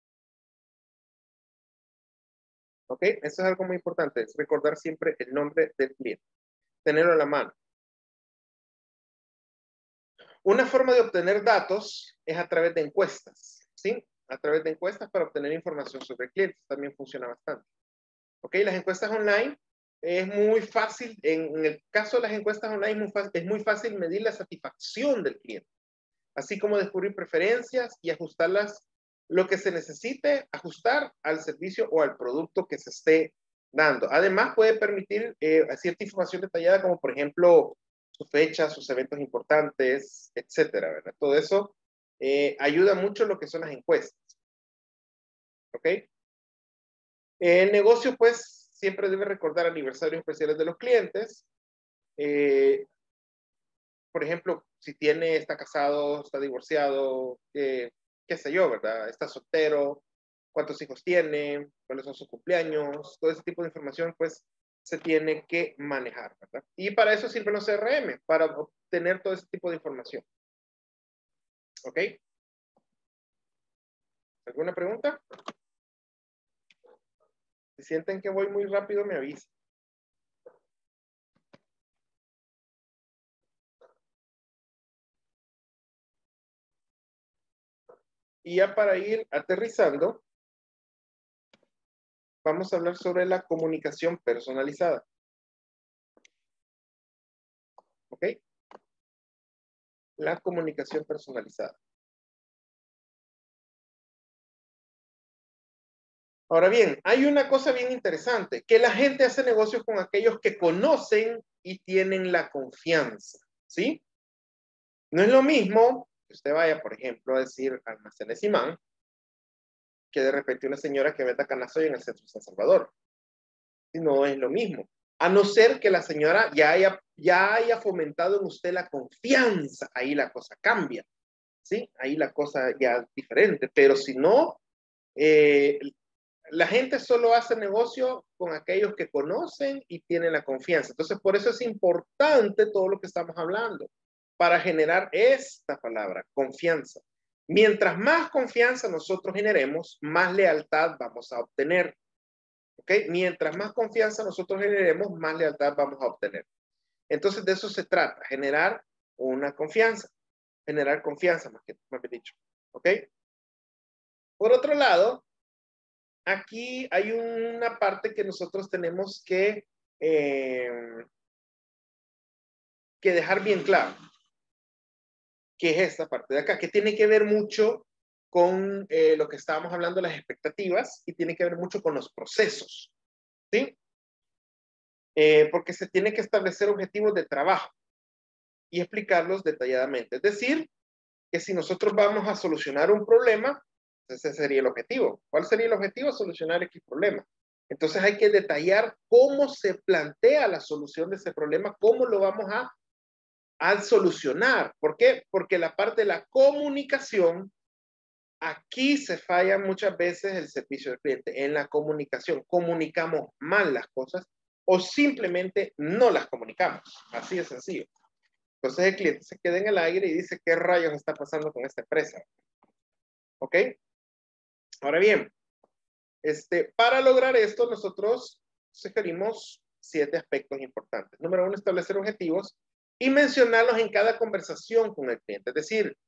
¿Ok? Eso es algo muy importante, es recordar siempre el nombre del cliente, tenerlo a la mano. Una forma de obtener datos es a través de encuestas, ¿sí? A través de encuestas para obtener información sobre clientes, también funciona bastante. ¿Ok? Las encuestas online es muy fácil, en el caso de las encuestas online es muy fácil medir la satisfacción del cliente, así como descubrir preferencias y ajustarlas, lo que se necesite ajustar al servicio o al producto que se esté dando. Además, puede permitir cierta información detallada, como por ejemplo, sus fechas, sus eventos importantes, etcétera, ¿verdad? Todo eso ayuda mucho lo que son las encuestas. ¿Ok? El negocio, pues, siempre debe recordar aniversarios especiales de los clientes. Por ejemplo, si está casado, está divorciado, qué sé yo, ¿verdad? Está soltero, cuántos hijos tiene, cuáles son sus cumpleaños, todo ese tipo de información, pues, se tiene que manejar, ¿verdad? Y para eso sirven los CRM, para obtener todo ese tipo de información. ¿Ok? ¿Alguna pregunta? Si sienten que voy muy rápido, me avisan. Y ya para ir aterrizando, vamos a hablar sobre la comunicación personalizada. ¿Ok? La comunicación personalizada. Ahora bien, hay una cosa bien interesante, que la gente hace negocios con aquellos que conocen y tienen la confianza, ¿sí? No es lo mismo que usted vaya, por ejemplo, a decir Almacenes Imán, que de repente una señora que venda canastoy en el centro de San Salvador. No es lo mismo. A no ser que la señora ya haya fomentado en usted la confianza, ahí la cosa cambia, ¿sí? Ahí la cosa ya es diferente, pero si no, la gente solo hace negocio con aquellos que conocen y tienen la confianza. Entonces, por eso es importante todo lo que estamos hablando, para generar esta palabra, confianza. Mientras más confianza nosotros generemos, más lealtad vamos a obtener. ¿Ok? Mientras más confianza nosotros generemos, más lealtad vamos a obtener. Entonces, de eso se trata, generar una confianza. Generar confianza, más bien dicho. ¿Ok? Por otro lado, aquí hay una parte que nosotros tenemos que dejar bien claro, que es esta parte de acá, que tiene que ver mucho con lo que estábamos hablando, las expectativas, y tiene que ver mucho con los procesos, ¿sí? Porque se tiene que establecer objetivos de trabajo y explicarlos detalladamente. Es decir, que si nosotros vamos a solucionar un problema, ese sería el objetivo. ¿Cuál sería el objetivo? Solucionar X problema. Entonces hay que detallar cómo se plantea la solución de ese problema, cómo lo vamos a solucionar. ¿Por qué? Porque la parte de la comunicación, aquí se falla muchas veces el servicio del cliente. En la comunicación, comunicamos mal las cosas o simplemente no las comunicamos. Así de sencillo. Entonces el cliente se queda en el aire y dice, ¿qué rayos está pasando con esta empresa? ¿Ok? Ahora bien, para lograr esto, nosotros sugerimos 7 aspectos importantes. Número 1, establecer objetivos y mencionarlos en cada conversación con el cliente. Es decir,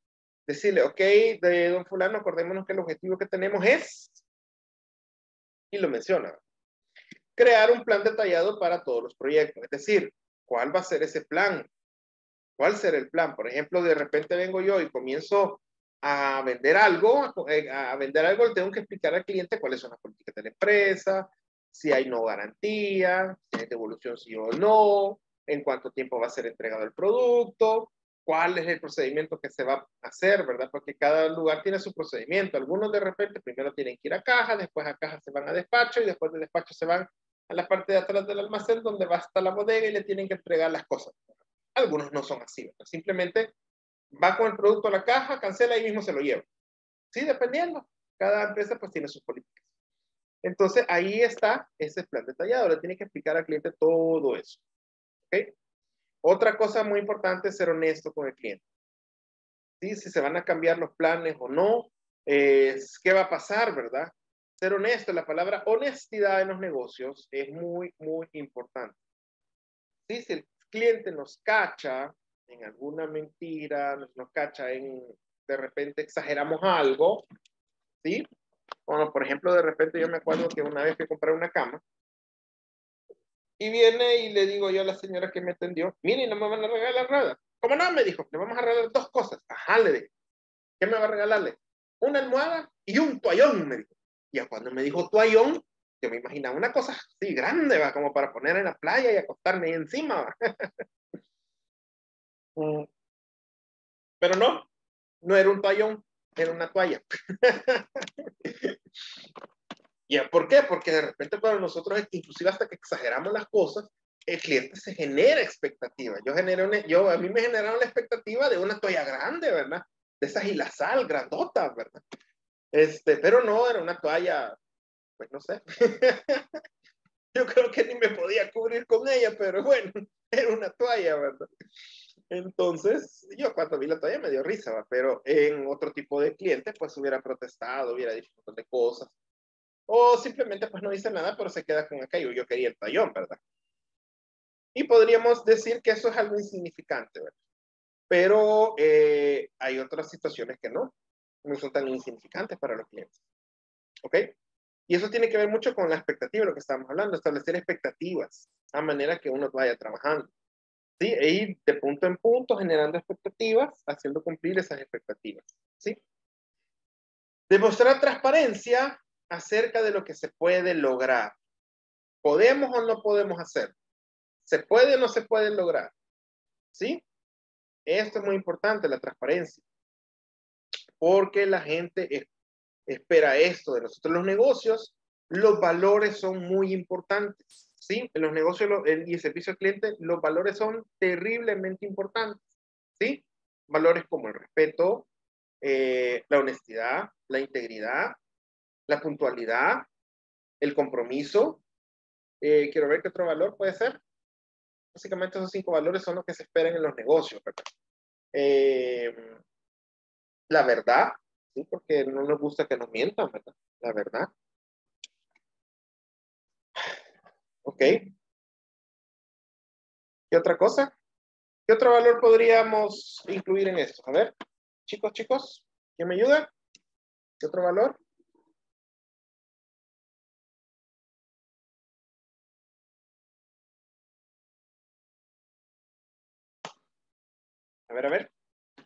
decirle, ok, de don fulano, acordémonos que el objetivo que tenemos es, y lo menciona, crear un plan detallado para todos los proyectos. Es decir, ¿cuál va a ser ese plan? ¿Cuál será el plan? Por ejemplo, de repente vengo yo y comienzo a vender algo, le tengo que explicar al cliente cuáles son las políticas de la empresa, si hay no garantía, si hay devolución sí o no, en cuánto tiempo va a ser entregado el producto, cuál es el procedimiento que se va a hacer, ¿verdad? Porque cada lugar tiene su procedimiento. Algunos de repente primero tienen que ir a caja, después a caja se van a despacho y después de despacho se van a la parte de atrás del almacén donde va hasta la bodega y le tienen que entregar las cosas. Algunos no son así, ¿verdad? Simplemente va con el producto a la caja, cancela y mismo se lo lleva. Sí, dependiendo. Cada empresa pues tiene sus políticas. Entonces ahí está ese plan detallado. Le tiene que explicar al cliente todo eso. ¿Ok? Otra cosa muy importante es ser honesto con el cliente. ¿Sí? Si se van a cambiar los planes o no, qué va a pasar, ¿verdad? Ser honesto, la palabra honestidad en los negocios es muy, muy importante. ¿Sí? Si el cliente nos cacha en alguna mentira, nos cacha en, de repente exageramos algo, ¿sí? Bueno, por ejemplo, de repente yo me acuerdo que una vez que compré una cama, y viene y le digo yo a la señora que me atendió, mire, no me van a regalar nada. ¿Cómo no? Me dijo, le vamos a regalar dos cosas. Ajá, le dije, ¿qué me va a regalarle? Una almohada y un toallón, me dijo. Y cuando me dijo toallón, yo me imaginaba una cosa así grande, ¿va? Como para poner en la playa y acostarme ahí encima, ¿va? Pero no, no era un toallón, era una toalla. ¿Ya? ¿Por qué? Porque de repente para nosotros, inclusive hasta que exageramos las cosas, el cliente se genera expectativa. A mí me generaron la expectativa de una toalla grande, ¿verdad? De esa Gilasal, grandota, ¿verdad? Pero no, era una toalla, pues no sé. Yo creo que ni me podía cubrir con ella, pero bueno, era una toalla, ¿verdad? Entonces, yo cuando vi la toalla me dio risa, ¿verdad? Pero en otro tipo de clientes, pues hubiera protestado, hubiera dicho un montón de cosas. O simplemente pues no dice nada, pero se queda con aquello. Yo quería el tallón, ¿verdad? Y podríamos decir que eso es algo insignificante, ¿verdad? Pero hay otras situaciones que no son tan insignificantes para los clientes. ¿Ok? Y eso tiene que ver mucho con la expectativa, lo que estamos hablando, establecer expectativas a manera que uno vaya trabajando. ¿Sí? E ir de punto en punto generando expectativas, haciendo cumplir esas expectativas. ¿Sí? Demostrar transparencia acerca de lo que se puede lograr. ¿Podemos o no podemos hacer? ¿Se puede o no se puede lograr? ¿Sí? Esto es muy importante, la transparencia. Porque la gente espera esto de nosotros. Los negocios, los valores son muy importantes. ¿Sí? En los negocios y el servicio al cliente, los valores son terriblemente importantes. ¿Sí? Valores como el respeto, la honestidad, la integridad, la puntualidad, el compromiso. Quiero ver qué otro valor puede ser. Básicamente esos 5 valores son los que se esperan en los negocios, ¿verdad? La verdad, ¿sí? Porque no nos gusta que nos mientan, ¿verdad? La verdad. Ok. ¿Qué otra cosa? ¿Qué otro valor podríamos incluir en esto? A ver, chicos, ¿quién me ayuda? ¿Qué otro valor? A ver.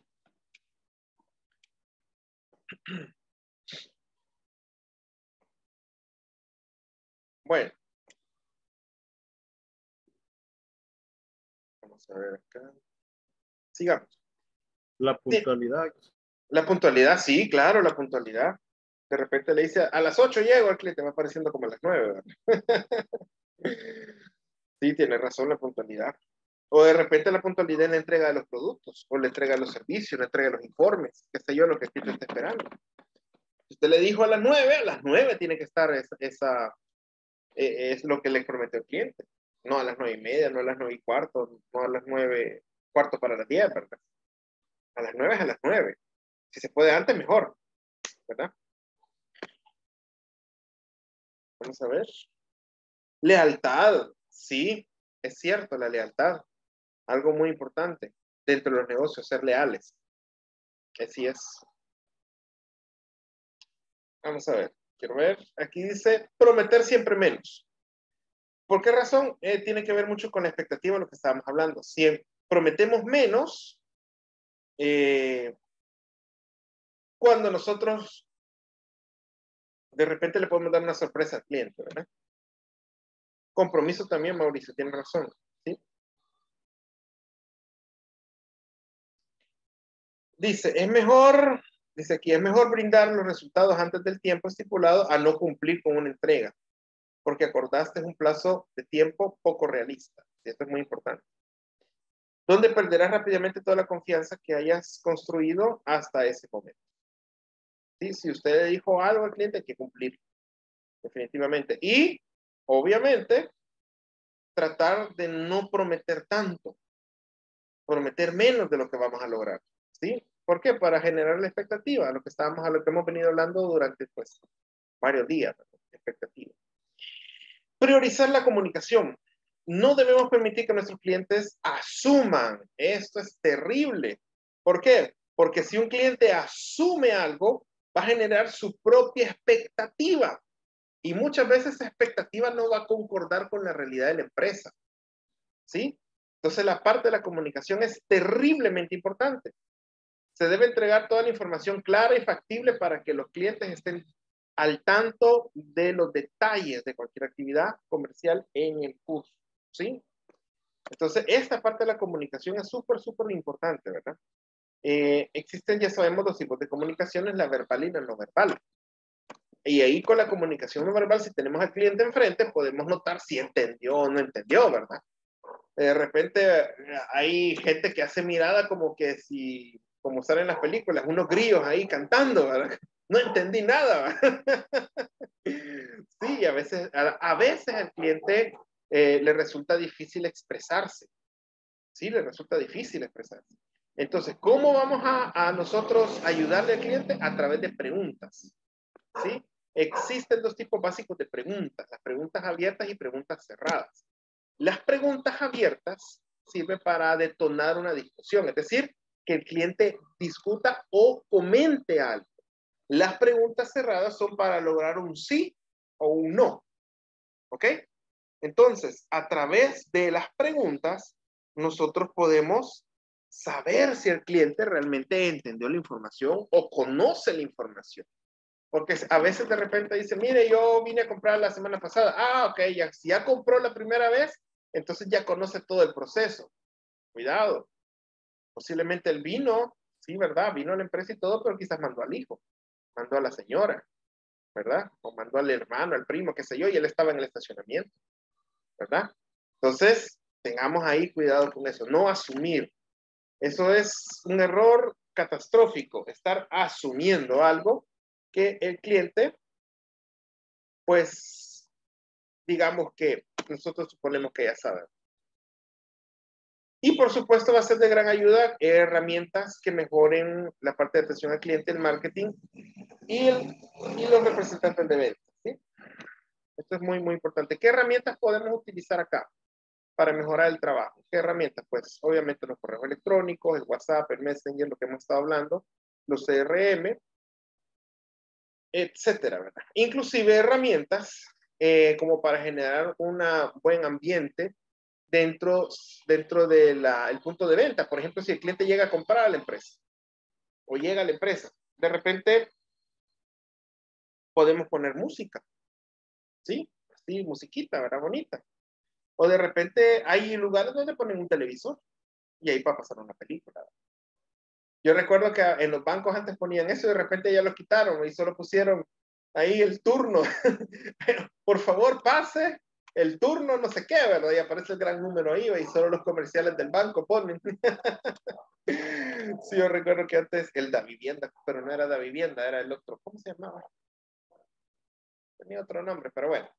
Bueno. Vamos a ver acá. Sigamos. La puntualidad. Sí. La puntualidad, sí, claro, la puntualidad. De repente le dice, a las 8 llego, al cliente va apareciendo como a las 9, ¿verdad? Sí, tiene razón la puntualidad. O de repente la puntualidad en la entrega de los productos, o la entrega de los servicios, la entrega de los informes, qué sé yo, lo que el cliente está esperando. Si usted le dijo a las 9 tiene que estar es lo que le prometió el cliente. No a las 9:30, no a las 9:15, no a las 9:15 para las 10, ¿verdad? A las 9 es a las 9. Si se puede antes, mejor, ¿verdad? Vamos a ver. Lealtad, sí, es cierto, la lealtad. Algo muy importante dentro de los negocios, ser leales. Así es. Vamos a ver. Quiero ver. Aquí dice prometer siempre menos. ¿Por qué razón? Tiene que ver mucho con la expectativa de lo que estábamos hablando. Si prometemos menos, cuando nosotros de repente le podemos dar una sorpresa al cliente, ¿verdad? Compromiso también, Mauricio, tiene razón. ¿Sí? Dice aquí, es mejor brindar los resultados antes del tiempo estipulado a no cumplir con una entrega, porque acordaste un plazo de tiempo poco realista. Esto es muy importante. Donde perderás rápidamente toda la confianza que hayas construido hasta ese momento. ¿Sí? Si usted le dijo algo al cliente, hay que cumplir, definitivamente. Y, obviamente, tratar de no prometer tanto, prometer menos de lo que vamos a lograr. ¿Sí? ¿Por qué? Para generar la expectativa, lo que hemos venido hablando durante pues, varios días, ¿no? Expectativa. Priorizar la comunicación. No debemos permitir que nuestros clientes asuman. Esto es terrible. ¿Por qué? Porque si un cliente asume algo, va a generar su propia expectativa. Y muchas veces esa expectativa no va a concordar con la realidad de la empresa. ¿Sí? Entonces la parte de la comunicación es terriblemente importante. Se debe entregar toda la información clara y factible para que los clientes estén al tanto de los detalles de cualquier actividad comercial en el curso, ¿sí? Entonces, esta parte de la comunicación es súper, súper importante, ¿verdad? Existen, ya sabemos, dos tipos de comunicaciones, la verbal y la no verbal. Y ahí con la comunicación no verbal, si tenemos al cliente enfrente, podemos notar si entendió o no entendió, ¿verdad? De repente hay gente que hace mirada como que si, como sale en las películas, unos grillos ahí cantando, ¿verdad? No entendí nada, ¿verdad? Sí, a veces al cliente le resulta difícil expresarse. Sí, le resulta difícil expresarse. Entonces, ¿cómo vamos a nosotros ayudarle al cliente? A través de preguntas. ¿Sí? Existen dos tipos básicos de preguntas, las preguntas abiertas y preguntas cerradas. Las preguntas abiertas sirven para detonar una discusión, es decir, que el cliente discuta o comente algo. Las preguntas cerradas son para lograr un sí o un no. ¿Ok? Entonces, a través de las preguntas, nosotros podemos saber si el cliente realmente entendió la información o conoce la información. Porque a veces de repente dice, mire, yo vine a comprar la semana pasada. Ah, ok, ya, si ya compró la primera vez, entonces ya conoce todo el proceso. Cuidado. Posiblemente él vino, sí, ¿verdad? Vino a la empresa y todo, pero quizás mandó al hijo, mandó a la señora, ¿verdad? O mandó al hermano, al primo, qué sé yo, y él estaba en el estacionamiento, ¿verdad? Entonces, tengamos ahí cuidado con eso, no asumir. Eso es un error catastrófico, estar asumiendo algo que el cliente, pues, digamos que nosotros suponemos que ya sabe. Y por supuesto va a ser de gran ayuda herramientas que mejoren la parte de atención al cliente, el marketing y los representantes de ventas. ¿Sí? Esto es muy, muy importante. ¿Qué herramientas podemos utilizar acá para mejorar el trabajo? ¿Qué herramientas? Pues obviamente los correos electrónicos, el WhatsApp, el Messenger, lo que hemos estado hablando, los CRM, etcétera, ¿verdad? Inclusive herramientas como para generar un buen ambiente dentro del punto de venta. Por ejemplo, si el cliente llega a comprar a la empresa o llega a la empresa, de repente podemos poner música, ¿sí? Así, musiquita, ¿verdad? Bonita. O de repente hay lugares donde ponen un televisor y ahí va a pasar una película. Yo recuerdo que en los bancos antes ponían eso y de repente ya lo quitaron y solo pusieron ahí el turno. Por favor, pase el turno, no sé qué, ¿verdad? Y aparece el gran número ahí y solo los comerciales del banco ponen. Sí, yo recuerdo que antes el Da Vivienda, pero no era Da Vivienda, era el otro, ¿cómo se llamaba? Tenía otro nombre, pero bueno.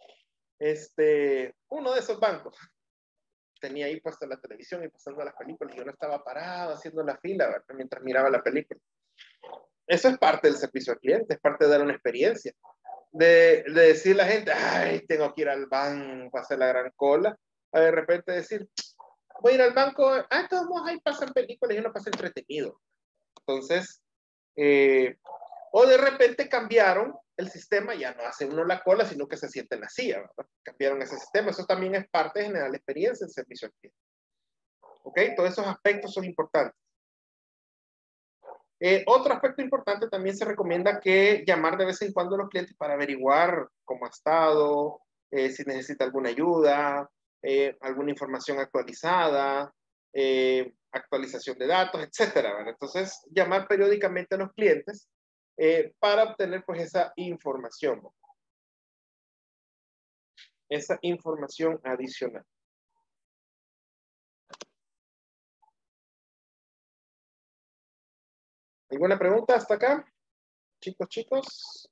Uno de esos bancos tenía ahí puesta la televisión y pasando las películas y yo no estaba parado haciendo la fila, ¿verdad? Mientras miraba la película. Eso es parte del servicio al cliente, es parte de dar una experiencia. De decir a la gente, ay, tengo que ir al banco a hacer la gran cola. A de repente decir, voy a ir al banco, todos ahí pasan películas y uno pasa entretenido. Entonces, o de repente cambiaron el sistema, ya no hace uno la cola, sino que se siente en la silla, ¿verdad? Cambiaron ese sistema. Eso también es parte de generar la experiencia en servicio al cliente. ¿Ok? Todos esos aspectos son importantes. Otro aspecto importante, también se recomienda que llamar de vez en cuando a los clientes para averiguar cómo ha estado, si necesita alguna ayuda, alguna información actualizada, actualización de datos, etcétera, ¿verdad? Entonces, llamar periódicamente a los clientes para obtener pues esa información adicional. ¿Alguna pregunta hasta acá? Chicos.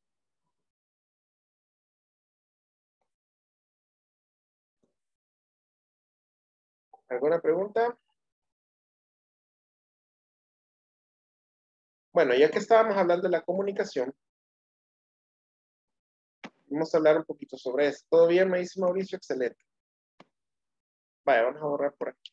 ¿Alguna pregunta? Bueno, ya que estábamos hablando de la comunicación, vamos a hablar un poquito sobre eso. ¿Todo bien, me dice Mauricio? Excelente. Vaya, vamos a borrar por aquí.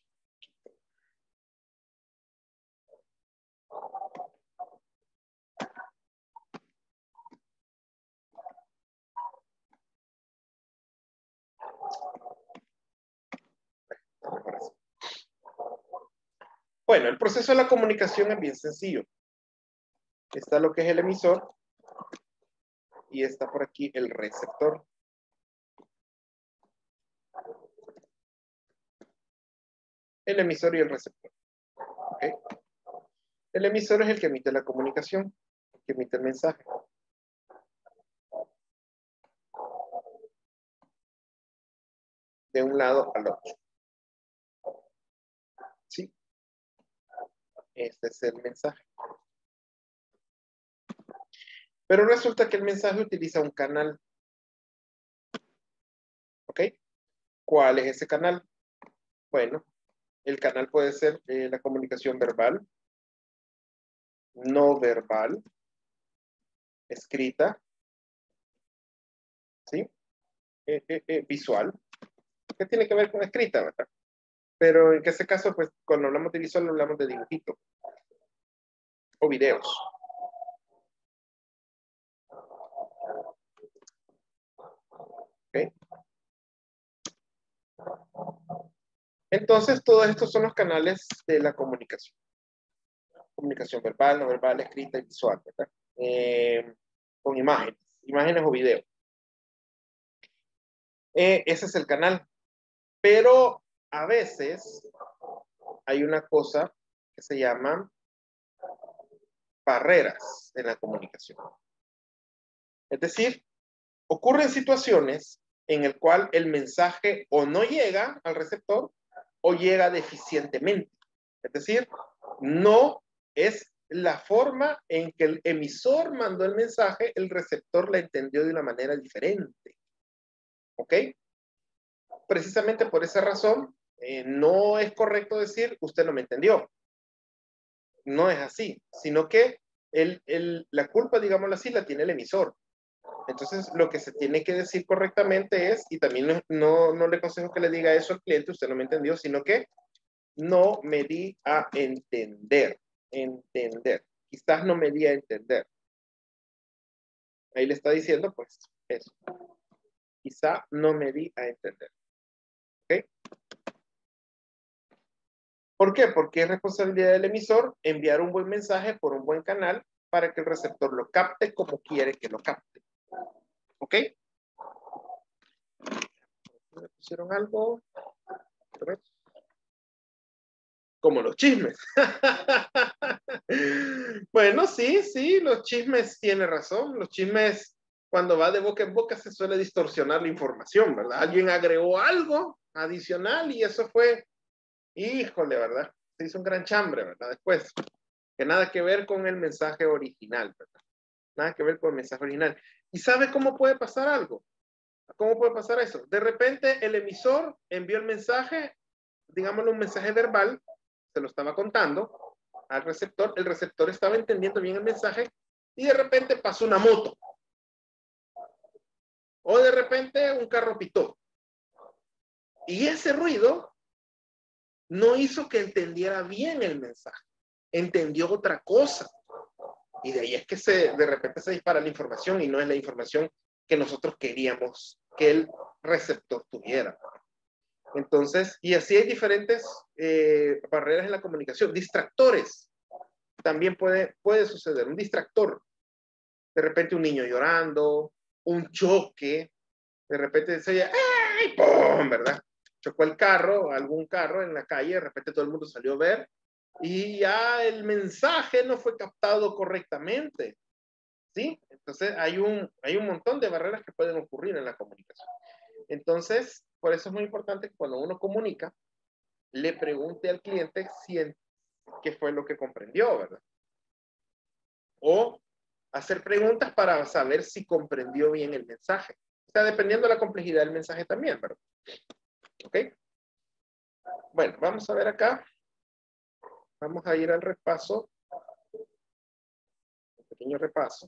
Bueno, el proceso de la comunicación es bien sencillo. Está lo que es el emisor y está por aquí el receptor. El emisor y el receptor. ¿Okay? El emisor es el que emite la comunicación, el que emite el mensaje. De un lado al otro. ¿Sí? Este es el mensaje. Pero resulta que el mensaje utiliza un canal. ¿Ok? ¿Cuál es ese canal? Bueno, el canal puede ser la comunicación verbal, no verbal, escrita, ¿sí? Visual. ¿Qué tiene que ver con escrita, verdad? Pero en ese caso, pues, cuando hablamos de visual, hablamos de dibujito o videos. ¿Ok? Entonces, todos estos son los canales de la comunicación. Comunicación verbal, no verbal, escrita y visual, ¿verdad? Con imágenes o videos. Ese es el canal. Pero a veces hay una cosa que se llama barreras en la comunicación. Es decir, ocurren situaciones en el cual el mensaje o no llega al receptor o llega deficientemente. Es decir, no es la forma en que el emisor mandó el mensaje, el receptor la entendió de una manera diferente. ¿Ok? Precisamente por esa razón, no es correcto decir, usted no me entendió. No es así, sino que la culpa, digámoslo así, la tiene el emisor. Entonces, lo que se tiene que decir correctamente es, y también no le aconsejo que le diga eso al cliente, usted no me entendió, sino que no me di a entender. Quizás no me di a entender. Ahí le está diciendo, pues, eso. Quizá no me di a entender. ¿Ok? ¿Por qué? Porque es responsabilidad del emisor enviar un buen mensaje por un buen canal para que el receptor lo capte como quiere que lo capte. ¿Ok? ¿Me pusieron algo? Como los chismes. Bueno, sí, los chismes tiene razón. Los chismes, cuando va de boca en boca, se suele distorsionar la información, ¿verdad? Alguien agregó algo adicional y eso fue, híjole, ¿verdad? Se hizo un gran chambre, ¿verdad? Después, que nada que ver con el mensaje original, ¿verdad? Nada que ver con el mensaje original. ¿Y sabe cómo puede pasar algo? ¿Cómo puede pasar eso? De repente el emisor envió el mensaje, digámoslo, un mensaje verbal, se lo estaba contando al receptor, el receptor estaba entendiendo bien el mensaje y de repente pasó una moto. O de repente un carro pitó. Y ese ruido no hizo que entendiera bien el mensaje. entendió otra cosa. Y de ahí es que de repente se dispara la información y no es la información que nosotros queríamos que el receptor tuviera. Entonces, y así hay diferentes barreras en la comunicación. Distractores. También puede suceder. Un distractor. De repente un niño llorando, un choque. De repente se oye, ¡ay! ¡Pum! ¿Verdad? Chocó el carro, algún carro en la calle. De repente todo el mundo salió a ver. Y ya el mensaje no fue captado correctamente. ¿Sí? Entonces hay un montón de barreras que pueden ocurrir en la comunicación. Entonces, por eso es muy importante que cuando uno comunica, le pregunte al cliente qué fue lo que comprendió, ¿verdad? O hacer preguntas para saber si comprendió bien el mensaje. O sea, dependiendo de la complejidad del mensaje también, ¿verdad? ¿Ok? Bueno, vamos a ver acá. Vamos a ir al repaso. Un pequeño repaso.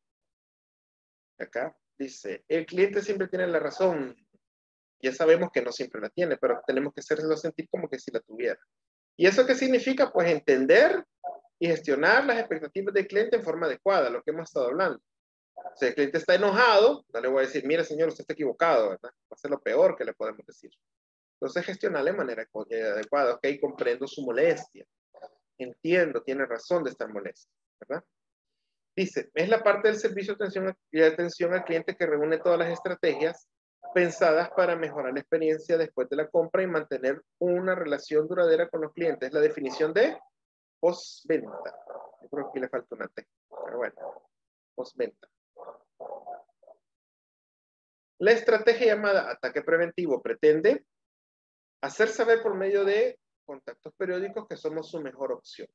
Acá dice, el cliente siempre tiene la razón. Ya sabemos que no siempre la tiene, pero tenemos que hacerlo sentir como que si la tuviera. ¿Y eso qué significa? Pues entender y gestionar las expectativas del cliente en forma adecuada, lo que hemos estado hablando. Si el cliente está enojado, no le voy a decir, mire señor, usted está equivocado, ¿verdad? Va a ser lo peor que le podemos decir. Entonces gestionarle de manera adecuada. Ok, comprendo su molestia. Entiendo, tiene razón de estar molesto, ¿verdad? Dice, es la parte del servicio de atención al cliente que reúne todas las estrategias pensadas para mejorar la experiencia después de la compra y mantener una relación duradera con los clientes. La definición de postventa. Yo creo que aquí le falta una T, pero bueno, postventa. La estrategia llamada ataque preventivo pretende hacer saber por medio de contactos periódicos que somos su mejor opción.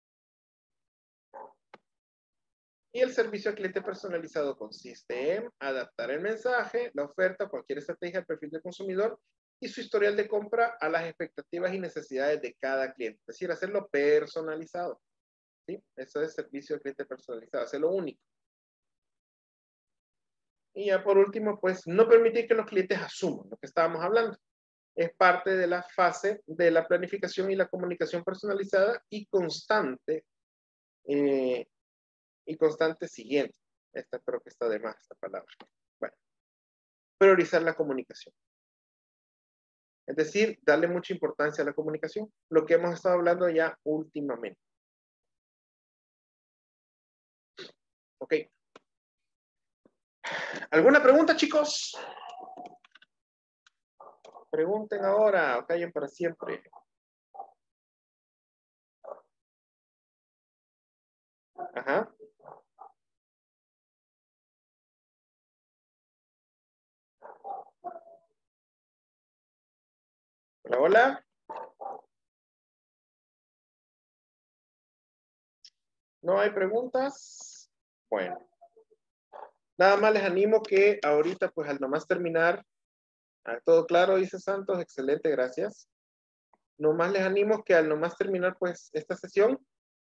Y el servicio al cliente personalizado consiste en adaptar el mensaje, la oferta, cualquier estrategia al perfil del consumidor y su historial de compra a las expectativas y necesidades de cada cliente. Es decir, hacerlo personalizado. ¿Sí? Eso es servicio al cliente personalizado, hacerlo único. Y ya por último, pues no permitir que los clientes asuman lo que estábamos hablando. Es parte de la fase de la planificación y la comunicación personalizada y constante siguiente. Esta creo que está de más, esta palabra. Bueno, priorizar la comunicación. Es decir, darle mucha importancia a la comunicación, lo que hemos estado hablando ya últimamente. Ok. ¿Alguna pregunta, chicos? Pregunten ahora o callen para siempre. Ajá. Hola, hola. ¿No hay preguntas? Bueno. Nada más les animo que ahorita, pues al nomás terminar, todo claro, dice Santos, excelente, gracias. Nomás les animo que al nomás terminar, pues, esta sesión,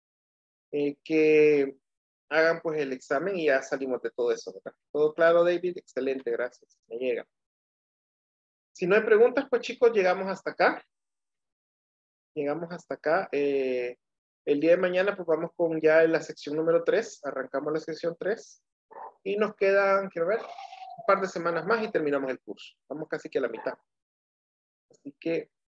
que hagan, pues, el examen y ya salimos de todo eso, ¿verdad? Todo claro, David, excelente, gracias, me llega. Si no hay preguntas, pues, chicos, llegamos hasta acá. Llegamos hasta acá. El día de mañana, pues, vamos con ya la sección número 3, arrancamos la sección 3. Y nos quedan, quiero ver, un par de semanas más y terminamos el curso. Vamos casi que a la mitad. Así que